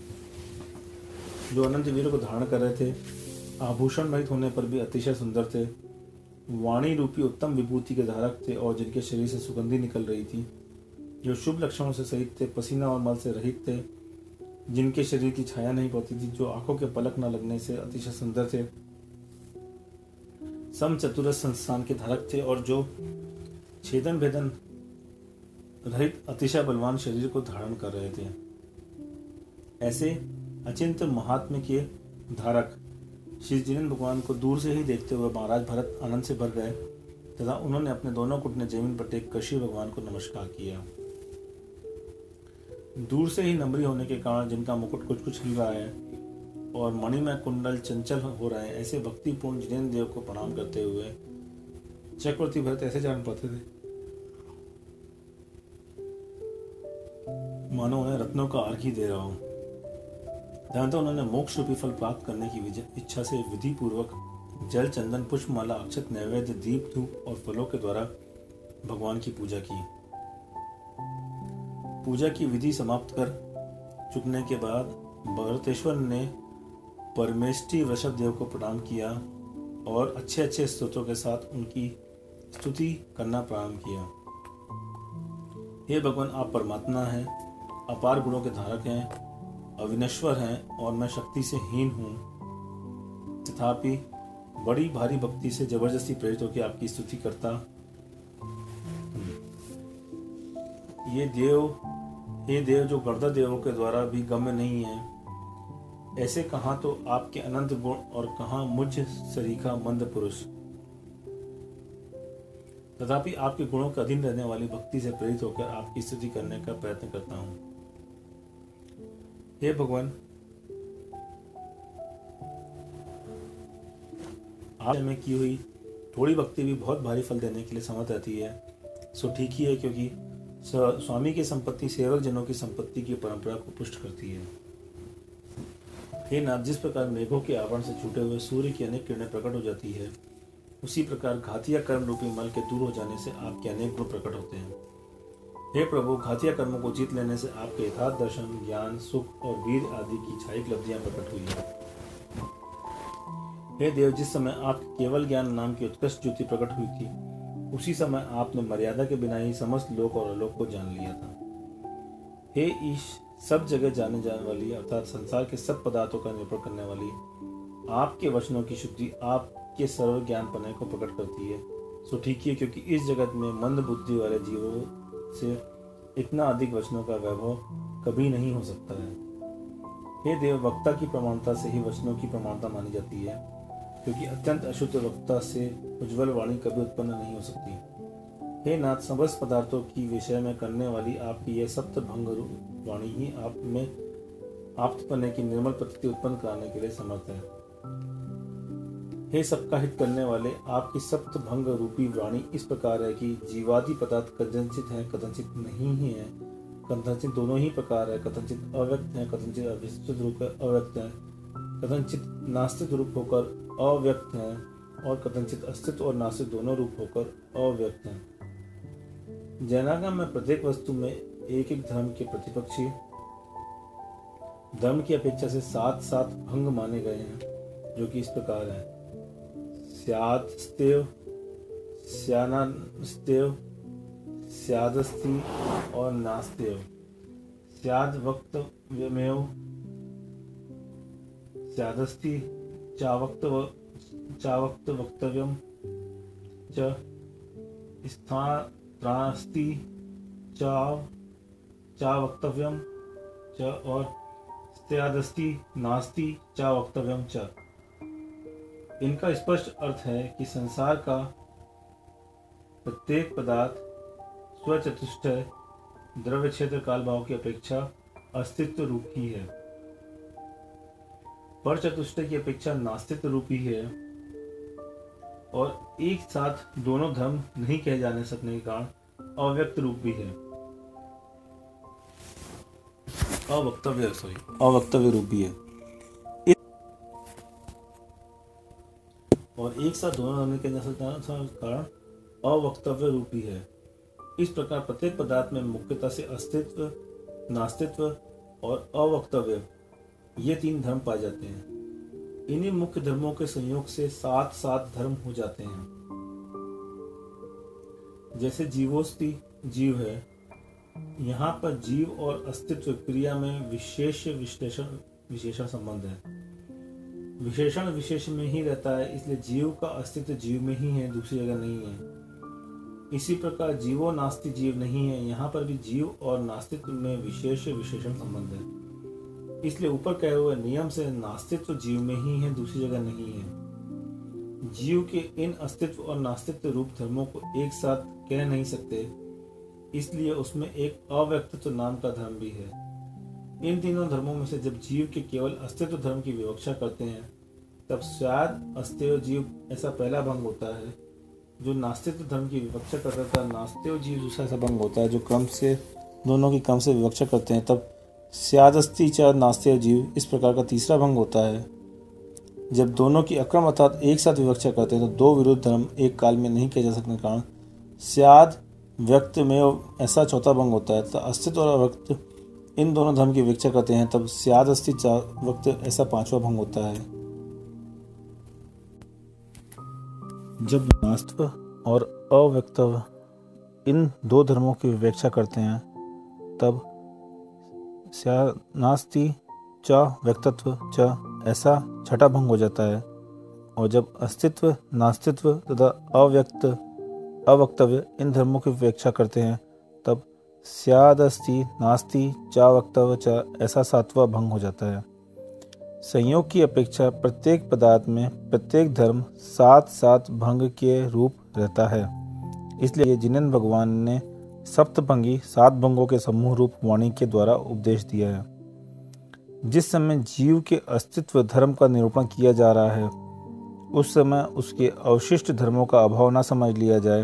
जो अनंत वीरों को धारण कर रहे थे, आभूषण रहित होने पर भी अतिशय सुंदर थे, वाणी रूपी उत्तम विभूति के धारक थे, और जिनके शरीर से सुगंधी निकल रही थी, जो शुभ लक्षणों से सहित थे, पसीना और मल से रहित थे, जिनके शरीर की छाया नहीं पड़ती थी, जो आंखों के पलक न लगने से अतिशय सुंदर थे, सम चतुरस संस्थान के धारक थे, और जो छेदन भेदन रहित अतिशय बलवान शरीर को धारण कर रहे थे। ऐसे अचिंत्य महात्म्य के धारक श्री जिनेंद्र भगवान को दूर से ही देखते हुए महाराज भरत आनंद से भर गए तथा उन्होंने अपने दोनों घुटने जमीन पर टेक कर श्री भगवान को नमस्कार किया। दूर से ही नम्री होने के कारण जिनका मुकुट कुछ कुछ हिल रहा है और मणिमय कुंडल चंचल हो रहे हैं, ऐसे भक्तिपूर्ण जिनेंद्र देव को प्रणाम करते हुए चक्रवर्ती भरत ऐसे जान पाते थे मानो उन्हें रत्नों का अर्घ्य दे रहा हूं। जानते उन्होंने मोक्ष रूपी फल प्राप्त करने की इच्छा से विधि पूर्वक जल, चंदन, पुष्पमाला, अक्षत, नैवेद्य, दीप, धूप और फलों के द्वारा भगवान की पूजा की। पूजा की विधि समाप्त कर चुकने के बाद भरतेश्वर ने परमेष्टि वृषभ देव को प्रणाम किया और अच्छे अच्छे स्तोत्रों के साथ उनकी स्तुति करना प्रारंभ किया। हे भगवान, आप परमात्मा हैं, अपार गुणों के धारक हैं, अविनश्वर हैं और मैं शक्ति से हीन हूं, तथापि बड़ी भारी भक्ति से जबरदस्ती प्रेरित होकर आपकी स्तुति करता। ये देव हे देव जो गर्दा देवों के द्वारा भी गम्य नहीं है, ऐसे कहाँ तो आपके अनंत गुण और कहाँ मुझ सरीखा मंद पुरुष। तथापि आपके गुणों के अधीन रहने वाली भक्ति से प्रेरित होकर आपकी स्तुति करने का प्रयत्न करता हूं। हे भगवान, आप में की हुई थोड़ी भक्ति भी बहुत भारी फल देने के लिए समर्थ रहती है, सो ठीक ही है, क्योंकि स्वामी की संपत्ति सेवक जनों की संपत्ति की परंपरा को पुष्ट करती है। हे नाथ, जिस प्रकार मेघों के आवरण से छूटे हुए सूर्य की अनेक किरणें प्रकट हो जाती है, उसी प्रकार घातिया कर्म रूपी मल के दूर हो जाने से आपके अनेक गुण प्रकट होते हैं। हे प्रभु, घातिया कर्मों को जीत लेने से आपके यथार्थ दर्शन, ज्ञान, सुख और वीर आदि की छायिक लब्धियां प्रकट हुई हैं। हे देव, जिस समय आपके केवल ज्ञान नाम की उत्कृष्ट ज्योति प्रकट हुई थी, उसी समय आपने मर्यादा के बिना ही समस्त लोक और अलोक को जान लिया था। हे ईश, सब जगह जाने जाने वाली अर्थात संसार के सब पदार्थों का निर्भर करने वाली आपके वचनों की शुद्धि आपके सर्व ज्ञान पने को प्रकट करती है। सो ठीक है, क्योंकि इस जगत में मंद बुद्धि वाले जीवों से इतना अधिक वचनों का वैभव कभी नहीं हो सकता है। हे देव, वक्ता की प्रमाणता से ही वचनों की प्रमाणता मानी जाती है, क्योंकि अत्यंत अशुद्ध वक्ता से उज्ज्वल वाणी कभी उत्पन्न नहीं हो सकती। हे नाथ, समस्त पदार्थों की विषय में करने वाली आपकी यह सप्त भंग वाणी ही आप में आप्तपने की निर्मल प्रतीति उत्पन्न कराने के लिए समर्थ है। हे सबका हित करने वाले, आपकी सप्त भंग रूपी वाणी इस प्रकार है कि जीवादि पदार्थ कथनचित है, कथनचित नहीं ही है, कथनचित दोनों ही प्रकार है, कथनचित अव्यक्त है, कथनचित अविस्तृत रूप अव्यक्त है, कथनचित नास्तिक रूप होकर अव्यक्त है और कथनचित अस्तित्व और नास्तिक दोनों रूप होकर अव्यक्त है। जैनागम में प्रत्येक वस्तु में एक एक धर्म के प्रतिपक्षी धर्म की अपेक्षा से सात सात भंग माने गए हैं, जो कि इस प्रकार है: स्यादस्तेव, स्यानास्तेव, स्यादस्ति और नास्तेव। स्याद वक्तव्यमेव, स्यादस्ति चावक्तव चावक्त वक्तव्यम च, स्थानास्ति चाव चावक्तव्यम च और स्यादस्ति नास्ति चावक्तव्यम च। इनका स्पष्ट अर्थ है कि संसार का प्रत्येक पदार्थ स्वचतुष्टय द्रव्य क्षेत्र काल भाव की अपेक्षा अस्तित्व रूप ही है, पर चतुष्टय की अपेक्षा नास्तित्व रूपी है और एक साथ दोनों धर्म नहीं कहे जाने सकने के कारण अव्यक्त रूप भी है, अवक्तव्य सॉरी अवक्तव्य रूप भी है और एक साथ दोनों धर्म के कारण अवक्तव्य रूपी है। इस प्रकार प्रत्येक पदार्थ में मुख्यतः से अस्तित्व, नास्तित्व और अवक्तव्य ये तीन धर्म पाए जाते हैं। इन्हीं मुख्य धर्मों के संयोग से सात सात धर्म हो जाते हैं। जैसे जीवोस्ति जीव है, यहाँ पर जीव और अस्तित्व क्रिया में विशेष विश्लेषण विशेषण संबंध है। विशेषण विशेष में ही रहता है, इसलिए जीव का अस्तित्व जीव में ही है, दूसरी जगह नहीं है। इसी प्रकार जीवो नास्ति जीव नहीं है, यहाँ पर भी जीव और नास्तित्व में विशेष विशेषण संबंध है। इसलिए ऊपर कहे हुए नियम से नास्तित्व जीव में ही है, दूसरी जगह नहीं है। जीव के इन अस्तित्व और नास्तित्व रूप धर्मों को एक साथ कह नहीं सकते, इसलिए उसमें एक अव्यक्तित्व नाम का धर्म भी है। इन तीनों धर्मों में से जब जीव के केवल अस्तित्व धर्म की विवक्षा करते हैं, तब शायद अस्तेय जीव ऐसा पहला भंग होता है जो नास्तित्व धर्म की विवक्षा करता था, नास्तेय जीव दूसरा ऐसा भंग होता है जो क्रम से दोनों की क्रम से विवक्षा करते हैं, तब स्यादस्ति च नास्तेय जीव इस प्रकार का तीसरा भंग होता है। जब दोनों की अक्रम अर्थात एक साथ विवक्षा करते हैं तो दो विरुद्ध धर्म एक काल में नहीं किए जा सकने के कारण स्याद व्यक्त में ऐसा चौथा भंग होता है। तो अस्तित्व और अव्यक्त इन दोनों धर्म की विवक्षा करते हैं, तब स्याद अस्ति वक्त ऐसा पांचवा भंग होता है। जब नास्तित्व और अव्यक्तव इन दो धर्मों की विवेक्षा करते हैं, तब नास्ति च व्यक्तत्व च ऐसा छठा भंग हो जाता है। और जब अस्तित्व, नास्तित्व तथा अव्यक्त अवक्तव्य इन धर्मों की विवेक्षा करते हैं, तब स्यादस्ति नास्ति च वक्तव्य च ऐसा सातवां भंग हो जाता है। संयोग की अपेक्षा प्रत्येक पदार्थ में प्रत्येक धर्म सात सात भंग के रूप रहता है। इसलिए जिनेन्द्र भगवान ने सप्तभंगी सात भंगों के समूह रूप वाणी के द्वारा उपदेश दिया है। जिस समय जीव के अस्तित्व धर्म का निरूपण किया जा रहा है, उस समय उसके अवशिष्ट धर्मों का अभाव न समझ लिया जाए,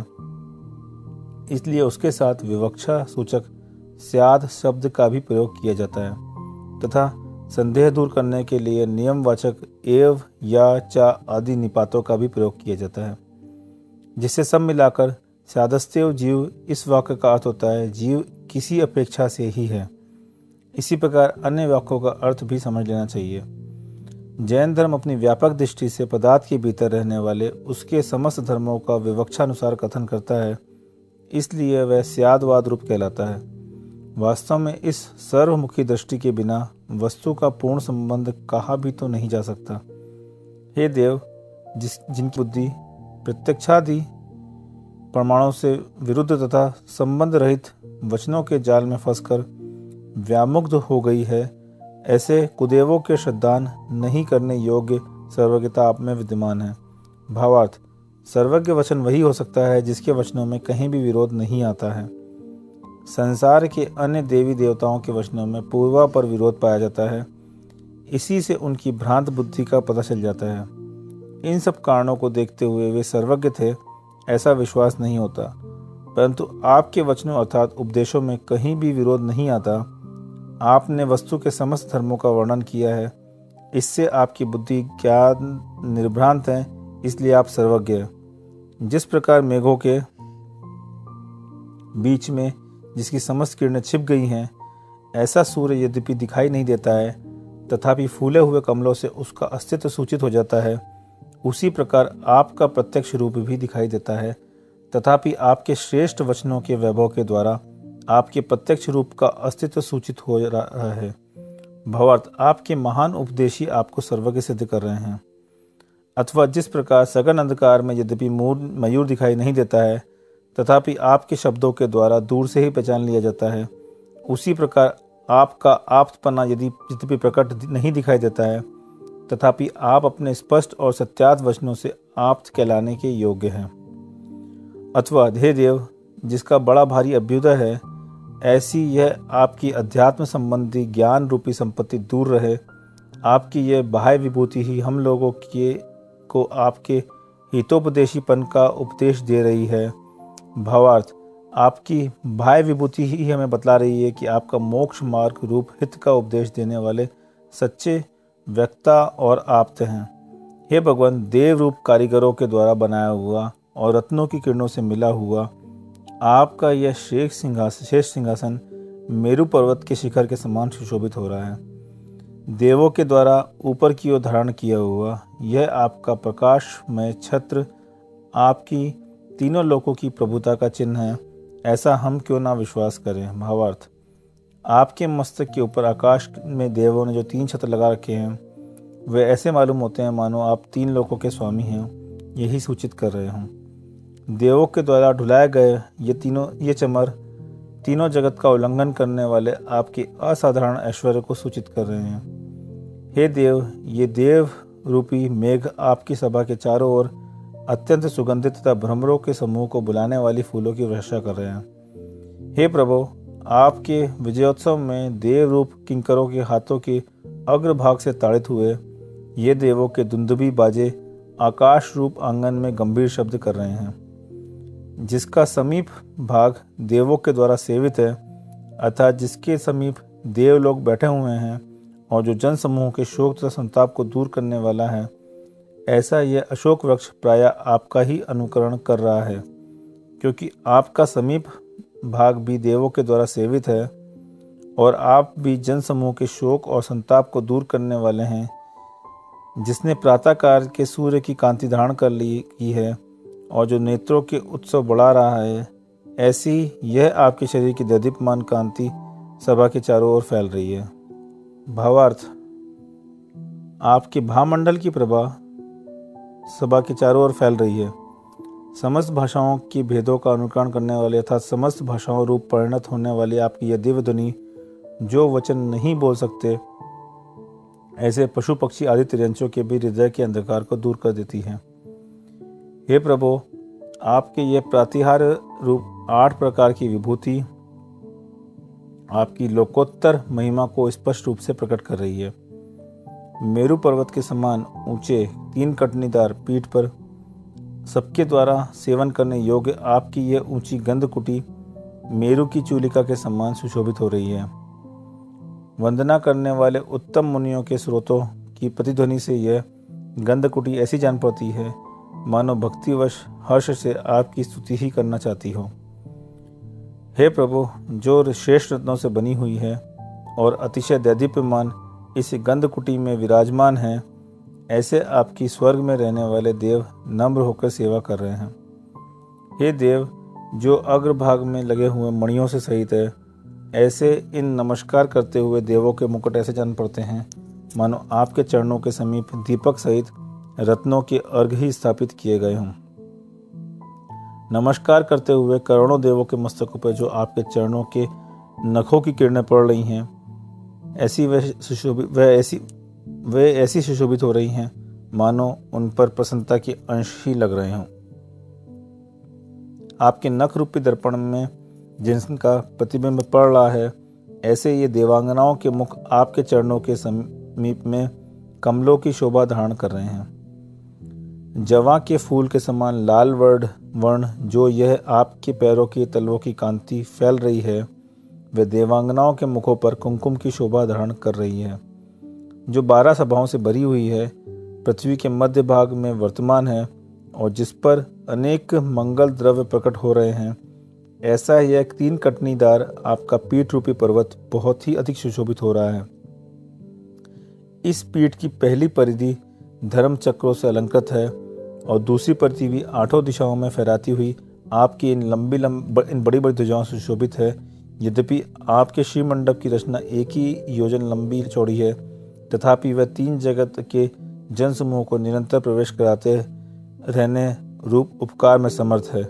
इसलिए उसके साथ विवक्षा सूचक स्याद शब्द का भी प्रयोग किया जाता है तथा संदेह दूर करने के लिए नियमवाचक एव या चा आदि निपातों का भी प्रयोग किया जाता है, जिससे सब मिलाकर स्यादस्तेव जीव इस वाक्य का अर्थ होता है जीव किसी अपेक्षा से ही है। इसी प्रकार अन्य वाक्यों का अर्थ भी समझ लेना चाहिए। जैन धर्म अपनी व्यापक दृष्टि से पदार्थ के भीतर रहने वाले उसके समस्त धर्मों का विवक्षानुसार कथन करता है, इसलिए वह स्यादवाद रूप कहलाता है। वास्तव में इस सर्वमुखी दृष्टि के बिना वस्तु का पूर्ण संबंध कहा भी तो नहीं जा सकता। हे देव, जिस जिनकी बुद्धि प्रत्यक्षादि प्रमाणों से विरुद्ध तथा संबंध रहित वचनों के जाल में फंसकर व्यामुग्ध हो गई है, ऐसे कुदेवों के श्रद्धान नहीं करने योग्य सर्वज्ञता आप में विद्यमान है। भावार्थ, सर्वज्ञ वचन वही हो सकता है जिसके वचनों में कहीं भी विरोध नहीं आता है। संसार के अन्य देवी देवताओं के वचनों में पूर्वापर विरोध पाया जाता है, इसी से उनकी भ्रांत बुद्धि का पता चल जाता है। इन सब कारणों को देखते हुए वे सर्वज्ञ थे ऐसा विश्वास नहीं होता, परंतु आपके वचनों अर्थात उपदेशों में कहीं भी विरोध नहीं आता। आपने वस्तु के समस्त धर्मों का वर्णन किया है, इससे आपकी बुद्धि ज्ञान निर्भ्रांत है, इसलिए आप सर्वज्ञ हैं। जिस प्रकार मेघों के बीच में जिसकी समस्त किरणें छिप गई हैं, ऐसा सूर्य यद्यपि दिखाई नहीं देता है तथापि फूले हुए कमलों से उसका अस्तित्व सूचित हो जाता है, उसी प्रकार आपका प्रत्यक्ष रूप भी दिखाई देता है, तथापि आपके श्रेष्ठ वचनों के वैभव के द्वारा आपके प्रत्यक्ष रूप का अस्तित्व सूचित हो रहा है। भावार्थ, आपके महान उपदेशी आपको सर्वज्ञ सिद्ध कर रहे हैं। अथवा जिस प्रकार सघन अंधकार में यद्यपि मयूर दिखाई नहीं देता है, तथापि आपके शब्दों के द्वारा दूर से ही पहचान लिया जाता है, उसी प्रकार आपका आप्तपना यदि यद्यपि प्रकट नहीं दिखाई देता है, तथापि आप अपने स्पष्ट और सत्यार्थ वचनों से आप्त कहलाने के योग्य हैं। अथवा हे देव, जिसका बड़ा भारी अभ्युदय है, ऐसी यह आपकी अध्यात्म संबंधी ज्ञान रूपी संपत्ति दूर रहे। आपकी यह बाह्य विभूति ही हम लोगों के को आपके हितोपदेशीपन का उपदेश दे रही है। भावार्थ, आपकी बाह्य विभूति ही हमें बतला रही है कि आपका मोक्ष मार्ग रूप हित का उपदेश देने वाले सच्चे वक्ता और आप्त हैं। हे भगवान, देव रूप कारीगरों के द्वारा बनाया हुआ और रत्नों की किरणों से मिला हुआ आपका यह श्रेष्ठ सिंहासन श्रेष्ठ सिंहासन मेरु पर्वत के शिखर के समान सुशोभित हो रहा है। देवों के द्वारा ऊपर की ओर धारण किया हुआ यह आपका प्रकाशमय छत्र आपकी तीनों लोकों की प्रभुता का चिन्ह है, ऐसा हम क्यों ना विश्वास करें। भावार्थ, आपके मस्तक के ऊपर आकाश में देवों ने जो तीन छत्र लगा रखे हैं, वे ऐसे मालूम होते हैं मानो आप तीन लोकों के स्वामी हैं, यही सूचित कर रहे हों। देवों के द्वारा ढुलाए गए ये तीनों ये चमर तीनों जगत का उल्लंघन करने वाले आपके असाधारण ऐश्वर्य को सूचित कर रहे हैं। हे देव, ये देव रूपी मेघ आपकी सभा के चारों ओर अत्यंत सुगंधित तथा भ्रमरों के समूह को बुलाने वाली फूलों की वर्षा कर रहे हैं। हे प्रभु, आपके विजयोत्सव में देव रूप किंकरों के हाथों के अग्रभाग से ताड़ित हुए ये देवों के दुंदुभी बाजे आकाश रूप आंगन में गंभीर शब्द कर रहे हैं, जिसका समीप भाग देवों के द्वारा सेवित है, अर्थात जिसके समीप देव लोग बैठे हुए हैं और जो जन समूह के शोक तथा संताप को दूर करने वाला है। ऐसा यह अशोक वृक्ष प्रायः आपका ही अनुकरण कर रहा है, क्योंकि आपका समीप भाग भी देवों के द्वारा सेवित है और आप भी जन समूह के शोक और संताप को दूर करने वाले हैं, जिसने प्रातःकाल के सूर्य की कांति धारण कर ली की है और जो नेत्रों के उत्सव बढ़ा रहा है। ऐसी यह आपके शरीर की दीप्यमान कांति सभा के चारों ओर फैल रही है। भावार्थ, आपके भामंडल की प्रभा सभा के चारों ओर फैल रही है। समस्त भाषाओं की भेदों का अनुकरण करने वाले अर्थात समस्त भाषाओं रूप परिणत होने वाली आपकी यह दिव्य ध्वनि, जो वचन नहीं बोल सकते ऐसे पशु पक्षी आदि तिर्यंचों के भी हृदय के अंधकार को दूर कर देती है। हे प्रभु, आपके ये प्रातिहार रूप आठ प्रकार की विभूति आपकी लोकोत्तर महिमा को स्पष्ट रूप से प्रकट कर रही है। मेरु पर्वत के समान ऊंचे तीन कटनीदार पीठ पर सबके द्वारा सेवन करने योग्य आपकी यह ऊंची गंध कुटी मेरु की चूलिका के समान सुशोभित हो रही है। वंदना करने वाले उत्तम मुनियों के स्रोतों की प्रतिध्वनि से यह गंध कुटी ऐसी जान पड़ती है मानो भक्तिवश हर्ष से आपकी स्तुति ही करना चाहती हो। हे प्रभु, जो श्रेष्ठ रत्नों से बनी हुई है और अतिशय दैदीप्यमान इस गंध कुटी में विराजमान है, ऐसे आपकी स्वर्ग में रहने वाले देव नम्र होकर सेवा कर रहे हैं। हे देव, जो अग्रभाग में लगे हुए मणियों से सहित है, ऐसे इन नमस्कार करते हुए देवों के मुकुट ऐसे जान पड़ते हैं मानो आपके चरणों के समीप दीपक सहित रत्नों के अर्घ ही स्थापित किए गए हों। नमस्कार करते हुए करोड़ों देवों के मस्तकों पर जो आपके चरणों के नखों की किरणें पड़ रही हैं, ऐसी वह सुशोभित वह ऐसी वे ऐसी सुशोभित हो रही हैं मानो उन पर प्रसन्नता के अंश ही लग रहे हों। आपके नख रूपी दर्पण में जिनका प्रतिबिंब पड़ रहा है, ऐसे ये देवांगनाओं के मुख आपके चरणों के समीप में कमलों की शोभा धारण कर रहे हैं। जवा के फूल के समान लाल वर्ण वर्ण जो यह आपके पैरों की तलवों की कांति फैल रही है, वे देवांगनाओं के मुखों पर कुमकुम की शोभा धारण कर रही है, जो बारह सभाओं से भरी हुई है, पृथ्वी के मध्य भाग में वर्तमान है और जिस पर अनेक मंगल द्रव्य प्रकट हो रहे हैं। ऐसा यह तीन कटनीदार आपका पीठ रूपी पर्वत बहुत ही अधिक सुशोभित हो रहा है। इस पीठ की पहली परिधि धर्म चक्रों से अलंकृत है और दूसरी परिधि भी आठों दिशाओं में फहराती हुई आपकी इन लंबी लंब इन बड़ी बड़ी ध्वजाओं से सुशोभित है। यद्यपि आपके श्री मंडप की रचना एक ही योजन लंबी चौड़ी है, तथापि वह तीन जगत के जन समूह को निरंतर प्रवेश कराते रहने रूप उपकार में समर्थ है।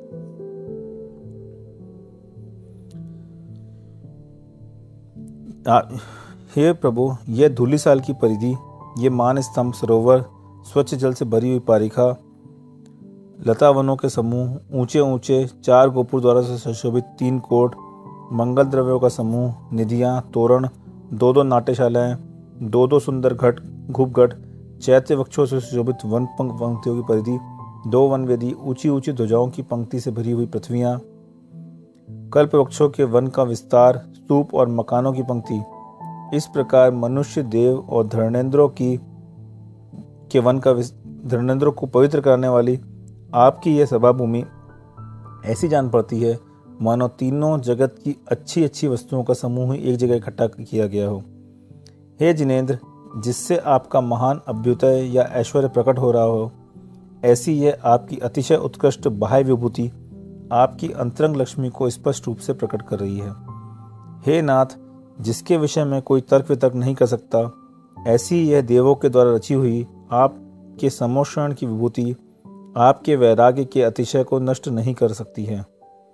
हे प्रभु, यह धूलिसाल की परिधि, ये मान स्तंभ, सरोवर, स्वच्छ जल से भरी हुई पारिखा, लता वनों के समूह, ऊंचे ऊंचे चार गोपुर द्वारा से सुशोभित तीन कोट, मंगल द्रव्यों का समूह, निधियां, तोरण, दो दो नाट्यशालाएं, दो दो सुंदर घट घूपगढ़, चैत्य वृक्षों से सुशोभित वन पंक्तियों की परिधि, दो वन वेदी, ऊंची ऊंची ध्वजाओं की पंक्ति से भरी हुई पृथ्वियां, कल्प वृक्षों के वन का विस्तार, स्तूप और मकानों की पंक्ति। इस प्रकार मनुष्य, देव और धर्मेंद्रों की के वन का धर्मेंद्रों को पवित्र करने वाली आपकी यह सभा भूमि ऐसी जान पड़ती है मानो तीनों जगत की अच्छी अच्छी वस्तुओं का समूह ही एक जगह इकट्ठा किया गया हो। हे जिनेंद्र, जिससे आपका महान अभ्युदय या ऐश्वर्य प्रकट हो रहा हो, ऐसी यह आपकी अतिशय उत्कृष्ट बाह्य विभूति आपकी अंतरंग लक्ष्मी को स्पष्ट रूप से प्रकट कर रही है। हे नाथ, जिसके विषय में कोई तर्क वितर्क नहीं कर सकता, ऐसी यह देवों के द्वारा रची हुई आपके समोषण की विभूति आपके वैराग्य के अतिशय को नष्ट नहीं कर सकती है।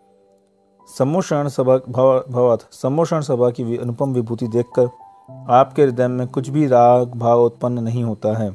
सम्मोषण सभा भवात सम्मोषण सभा की अनुपम विभूति देखकर आपके हृदय में कुछ भी राग भाव उत्पन्न नहीं होता है।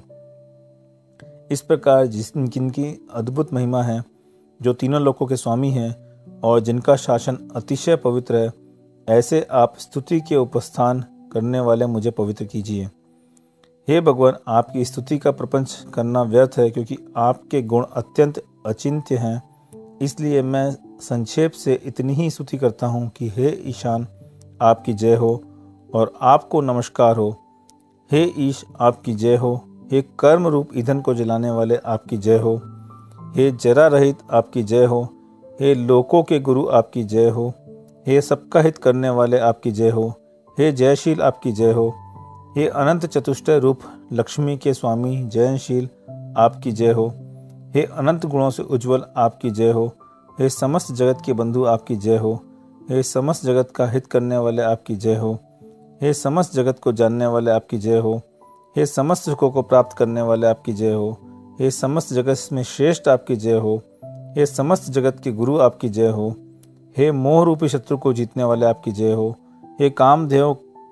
इस प्रकार जिस जिनकी अद्भुत महिमा है, जो तीनों लोकों के स्वामी हैं और जिनका शासन अतिशय पवित्र है, ऐसे आप स्तुति के उपस्थान करने वाले मुझे पवित्र कीजिए। हे भगवान, आपकी स्तुति का प्रपंच करना व्यर्थ है, क्योंकि आपके गुण अत्यंत अचिंत्य हैं। इसलिए मैं संक्षेप से इतनी ही स्तुति करता हूँ कि हे ईशान, आपकी जय हो और आपको नमस्कार हो। हे ईश, आपकी जय हो। हे कर्म रूप ईंधन को जलाने वाले, आपकी जय हो। हे जरा रहित, आपकी जय हो। हे लोकों के गुरु, आपकी जय हो। हे सबका हित करने वाले, आपकी जय हो। हे जयशील, आपकी जय हो। हे अनंत चतुष्टय रूप लक्ष्मी के स्वामी जयनशील, आपकी जय हो। हे अनंत गुणों से उज्ज्वल, आपकी जय हो। हे समस्त जगत के बंधु, आपकी जय हो। हे समस्त जगत का हित करने वाले, आपकी जय हो। हे समस्त जगत को जानने वाले, आपकी जय हो। हे समस्त सुखों को प्राप्त करने वाले, आपकी जय हो। हे समस्त जगत में श्रेष्ठ, आपकी जय हो। हे समस्त जगत के गुरु, आपकी जय हो। हे मोह रूपी शत्रु को जीतने वाले, आपकी जय हो। हे कामदेव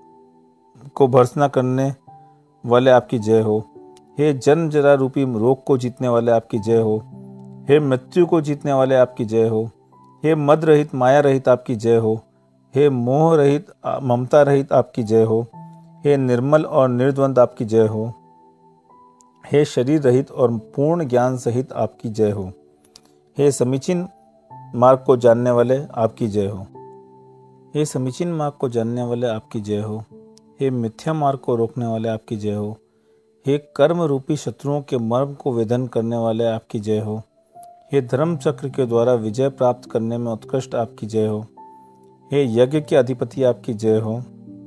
को भर्त्सना करने वाले, आपकी जय हो। हे जन्म जरा रूपी रोग को जीतने वाले, आपकी जय हो। हे मृत्यु को जीतने वाले, आपकी जय हो। हे मद रहित, माया रहित, आपकी जय हो। हे मोह रहित, ममता रहित, आपकी जय हो। हे निर्मल और निर्द्वंद, आपकी जय हो। हे शरीर रहित और पूर्ण ज्ञान सहित, आपकी जय हो। हे समीचीन मार्ग को जानने वाले, आपकी जय हो। हे समीचीन मार्ग को जानने वाले, आपकी जय हो। हे मिथ्या मार्ग को रोकने वाले, आपकी जय हो। हे कर्म रूपी शत्रुओं के मर्म को वेदन करने वाले, आपकी जय हो। हे धर्म चक्र के द्वारा विजय प्राप्त करने में उत्कृष्ट, आपकी जय हो। हे यज्ञ के अधिपति, आपकी जय हो।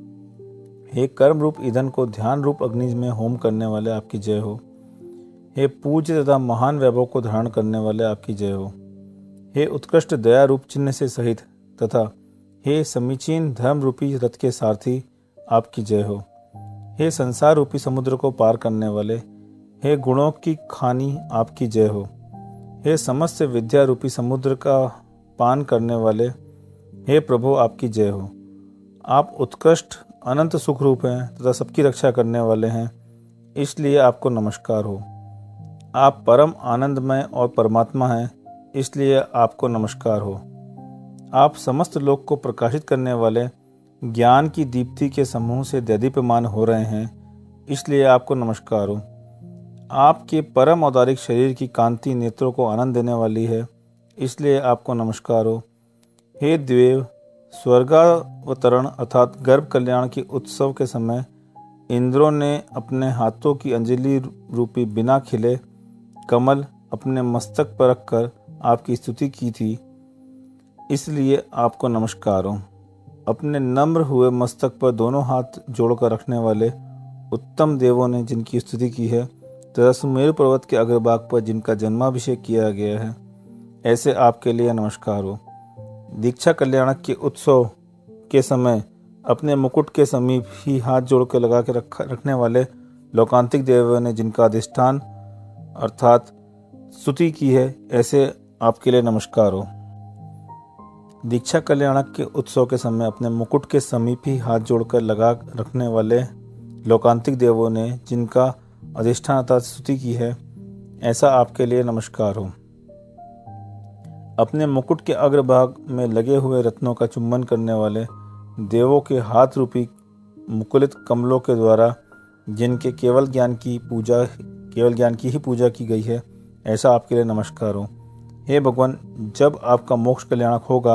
हे कर्म रूप ईंधन को ध्यान रूप अग्नि में होम करने वाले, आपकी जय हो। हे पूज्य तथा महान वैभव को धारण करने वाले, आपकी जय हो। हे उत्कृष्ट दया रूप चिन्ह से सहित तथा हे समीचीन धर्म रूपी रथ के सारथी, आपकी जय हो। हे संसार रूपी समुद्र को पार करने वाले, हे गुणों की खानी, आपकी जय हो। हे समस्त विद्या रूपी समुद्र का पान करने वाले, हे प्रभु, आपकी जय हो। आप उत्कृष्ट अनंत सुख रूप हैं तथा सबकी रक्षा करने वाले हैं, इसलिए आपको नमस्कार हो। आप परम आनंदमय और परमात्मा हैं, इसलिए आपको नमस्कार हो। आप समस्त लोक को प्रकाशित करने वाले ज्ञान की दीप्ति के समूह से दैदीप्यमान हो रहे हैं, इसलिए आपको नमस्कार हो। आपके परम औदारिक शरीर की कांति नेत्रों को आनंद देने वाली है, इसलिए आपको नमस्कार हो। हे देव, स्वर्गावतरण अर्थात गर्भ कल्याण के उत्सव के समय इंद्रों ने अपने हाथों की अंजलि रूपी बिना खिले कमल अपने मस्तक पर रखकर आपकी स्तुति की थी, इसलिए आपको नमस्कार हो। अपने नम्र हुए मस्तक पर दोनों हाथ जोड़कर रखने वाले उत्तम देवों ने जिनकी स्तुति की है तथा सुमेरु पर्वत के अग्रभाग पर जिनका जन्माभिषेक किया गया है, ऐसे आपके लिए नमस्कार हो। दीक्षा कल्याणक के उत्सव के समय अपने मुकुट के समीप ही हाथ जोड़कर लगा के रख रखने वाले लोकांतिक देवों ने जिनका अधिष्ठान अर्थात स्तुति की है, ऐसे आपके लिए नमस्कार हो। दीक्षा कल्याणक के उत्सव के समय अपने मुकुट के समीप ही हाथ जोड़कर लगा रखने वाले लोकांतिक देवों ने जिनका अधिष्ठान अर्थात स्तुति की है, ऐसा आपके लिए नमस्कार हो। अपने मुकुट के अग्रभाग में लगे हुए रत्नों का चुंबन करने वाले देवों के हाथ रूपी मुकुलित कमलों के द्वारा जिनके केवल ज्ञान की पूजा केवल ज्ञान की ही पूजा की गई है, ऐसा आपके लिए नमस्कार हो। हे भगवान, जब आपका मोक्ष कल्याणक होगा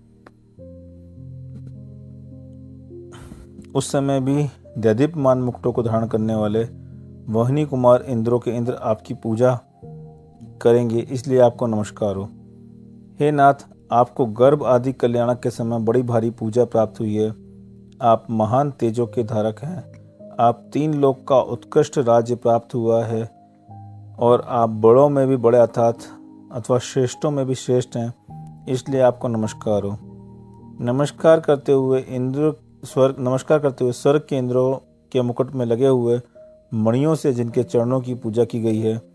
उस समय भी दैदीप्यमान मुकुटों को धारण करने वाले वहनी कुमार इंद्रों के इंद्र आपकी पूजा करेंगे, इसलिए आपको नमस्कार हो। हे नाथ, आपको गर्भ आदि कल्याणक के समय बड़ी भारी पूजा प्राप्त हुई है। आप महान तेजों के धारक हैं। आप तीन लोक का उत्कृष्ट राज्य प्राप्त हुआ है और आप बड़ों में भी बड़े अर्थात अथवा श्रेष्ठों में भी श्रेष्ठ हैं, इसलिए आपको नमस्कार हो। नमस्कार करते हुए इंद्र स्वर्ग नमस्कार करते हुए स्वर्ग के इंद्रों के मुकुट में लगे हुए मणियों से जिनके चरणों की पूजा की गई है,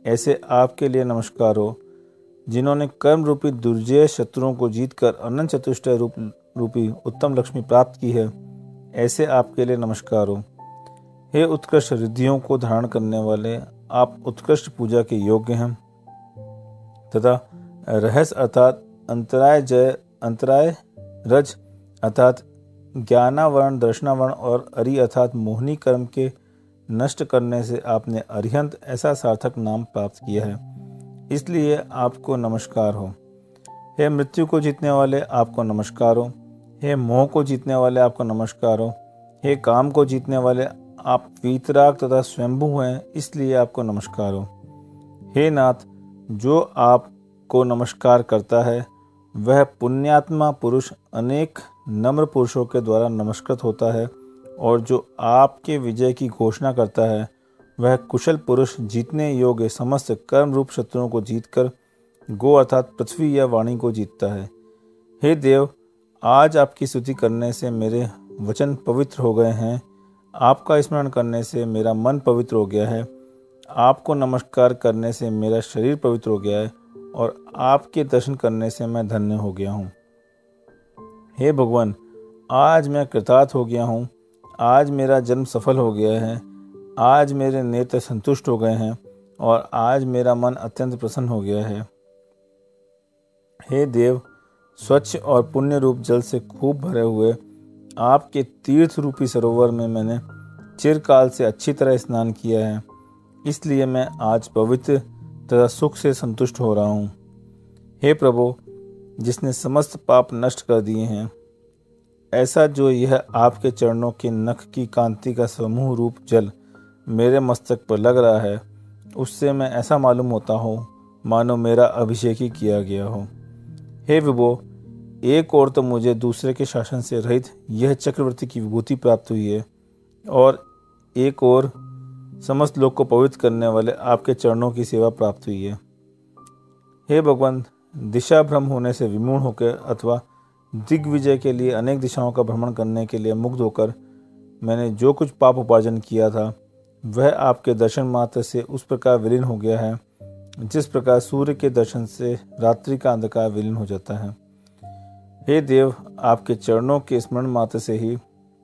ऐसे आपके लिए नमस्कार हो, जिन्होंने कर्म रूपी दुर्जय शत्रुओं को जीतकर अनंत चतुष्टय रूप रूपी उत्तम लक्ष्मी प्राप्त की है। ऐसे आपके लिए नमस्कार हो। हे उत्कृष्ट रिद्धियों को धारण करने वाले, आप उत्कृष्ट पूजा के योग्य हैं तथा रहस्य अर्थात अंतराय जय अंतराय रज अर्थात ज्ञानावरण, दर्शनावरण और अरि अर्थात मोहिनी कर्म के नष्ट करने से आपने अरिहंत ऐसा सार्थक नाम प्राप्त किया है, इसलिए आपको नमस्कार हो। हे मृत्यु को जीतने वाले, आपको नमस्कार हो। हे मोह को जीतने वाले, आपको नमस्कार हो। हे काम को जीतने वाले, आप वीतराग तथा स्वयंभू हैं, इसलिए आपको नमस्कार हो। हे नाथ, जो आपको नमस्कार करता है वह पुण्यात्मा पुरुष अनेक नम्र पुरुषों के द्वारा नमस्कृत होता है, और जो आपके विजय की घोषणा करता है वह कुशल पुरुष जीतने योग्य समस्त कर्म रूप शत्रुओं को जीतकर गो अर्थात पृथ्वी या वाणी को जीतता है। हे देव, आज आपकी स्तुति करने से मेरे वचन पवित्र हो गए हैं, आपका स्मरण करने से मेरा मन पवित्र हो गया है, आपको नमस्कार करने से मेरा शरीर पवित्र हो गया है, और आपके दर्शन करने से मैं धन्य हो गया हूँ। हे भगवान, आज मैं कृतार्थ हो गया हूँ, आज मेरा जन्म सफल हो गया है, आज मेरे नेत्र संतुष्ट हो गए हैं, और आज मेरा मन अत्यंत प्रसन्न हो गया है। हे देव, स्वच्छ और पुण्य रूप जल से खूब भरे हुए आपके तीर्थ रूपी सरोवर में मैंने चिरकाल से अच्छी तरह स्नान किया है, इसलिए मैं आज पवित्र तथा सुख से संतुष्ट हो रहा हूँ। हे प्रभु, जिसने समस्त पाप नष्ट कर दिए हैं, ऐसा जो यह आपके चरणों के नख की कांति का समूह रूप जल मेरे मस्तक पर लग रहा है, उससे मैं ऐसा मालूम होता हूँ मानो मेरा अभिषेक ही किया गया हो। हे विभो, एक ओर तो मुझे दूसरे के शासन से रहित यह चक्रवर्ती की विभूति प्राप्त हुई है, और एक और समस्त लोग को पवित्र करने वाले आपके चरणों की सेवा प्राप्त हुई है। हे भगवान, दिशा भ्रम होने से विमूढ़ होकर अथवा दिग्विजय के लिए अनेक दिशाओं का भ्रमण करने के लिए मुग्ध होकर मैंने जो कुछ पाप उपार्जन किया था वह आपके दर्शन मात्र से उस प्रकार विलीन हो गया है, जिस प्रकार सूर्य के दर्शन से रात्रि का अंधकार विलीन हो जाता है। हे देव, आपके चरणों के स्मरण मात्र से ही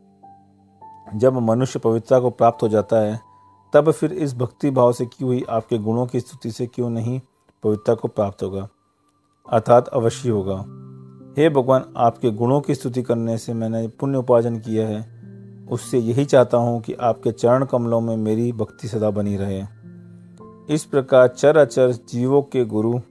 जब मनुष्य पवित्रता को प्राप्त हो जाता है, तब फिर इस भक्ति भाव से की हुई आपके गुणों की स्तुति से क्यों नहीं पवित्रता को प्राप्त होगा, अर्थात अवश्य होगा। हे भगवान, आपके गुणों की स्तुति करने से मैंने पुण्य उपार्जन किया है, उससे यही चाहता हूँ कि आपके चरण कमलों में मेरी भक्ति सदा बनी रहे। इस प्रकार चर अचर जीवों के गुरु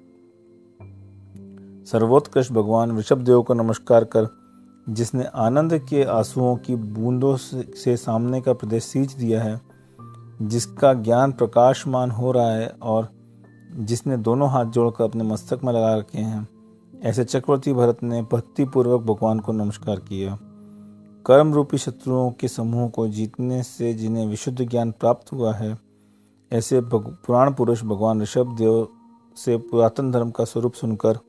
सर्वोत्कृष्ट भगवान वृषभदेव को नमस्कार कर, जिसने आनंद के आंसुओं की बूंदों से सामने का प्रदेश सींच दिया है, जिसका ज्ञान प्रकाशमान हो रहा है और जिसने दोनों हाथ जोड़कर अपने मस्तक में लगा रखे हैं, ऐसे चक्रवर्ती भरत ने भक्तिपूर्वक भगवान को नमस्कार किया। कर्म रूपी शत्रुओं के समूह को जीतने से जिन्हें विशुद्ध ज्ञान प्राप्त हुआ है, ऐसे पुराण पुरुष भगवान ऋषभदेव से पुरातन धर्म का स्वरूप सुनकर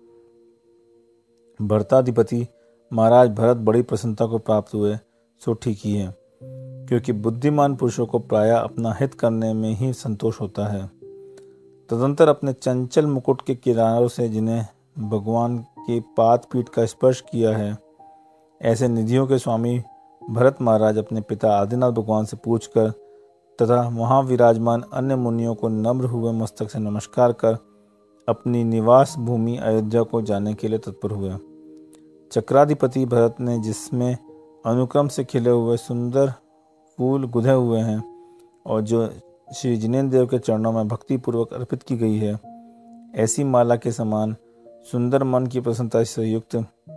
भरताधिपति महाराज भरत बड़ी प्रसन्नता को प्राप्त हुए। सो ठीक ही है, क्योंकि बुद्धिमान पुरुषों को प्रायः अपना हित करने में ही संतोष होता है। तदंतर अपने चंचल मुकुट के किनारों से जिन्हें भगवान के पाद पीठ का स्पर्श किया है, ऐसे निधियों के स्वामी भरत महाराज अपने पिता आदिनाथ भगवान से पूछकर तथा वहाँ विराजमान अन्य मुनियों को नम्र हुए मस्तक से नमस्कार कर अपनी निवास भूमि अयोध्या को जाने के लिए तत्पर हुए। चक्राधिपति भरत ने, जिसमें अनुक्रम से खिले हुए सुंदर फूल गुधे हुए हैं और जो श्री जिनेन्द्र देव के चरणों में भक्तिपूर्वक अर्पित की गई है, ऐसी माला के समान सुंदर मन की प्रसन्नता से युक्त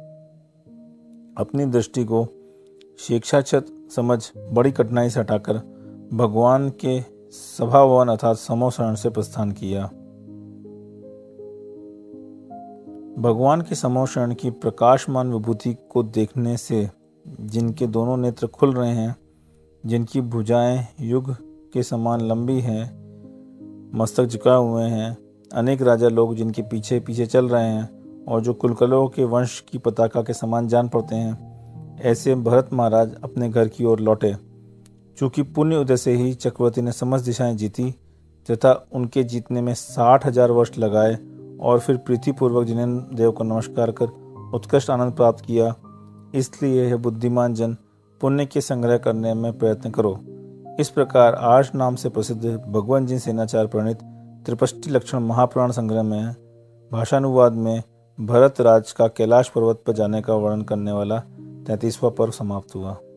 अपनी दृष्टि को शिक्षाक्षत समझ बड़ी कठिनाई से हटाकर भगवान के सभावन अर्थात समोशरण से प्रस्थान किया। भगवान के समोशरण की प्रकाशमान विभूति को देखने से जिनके दोनों नेत्र खुल रहे हैं, जिनकी भुजाएं युग के समान लंबी हैं, मस्तक झुकाए हुए हैं, अनेक राजा लोग जिनके पीछे पीछे चल रहे हैं और जो कुलकलों के वंश की पताका के समान जान पड़ते हैं, ऐसे भरत महाराज अपने घर की ओर लौटे। चूँकि पुण्य उदय से ही चक्रवर्ती ने समस्त दिशाएं जीती, तथा उनके जीतने में साठ हजार वर्ष लगाए और फिर प्रीतिपूर्वक जिनेंद्र देव को नमस्कार कर उत्कृष्ट आनंद प्राप्त किया। इसलिए यह बुद्धिमान जन पुण्य के संग्रह करने में प्रयत्न करो। इस प्रकार आर्ष नाम से प्रसिद्ध भगवान जी सेनाचार्य प्रणीत त्रिपष्टि लक्षण महापुराण संग्रह में भाषानुवाद में भरत राज का कैलाश पर्वत पर जाने का वर्णन करने वाला तैंतीसवां पर्व समाप्त हुआ।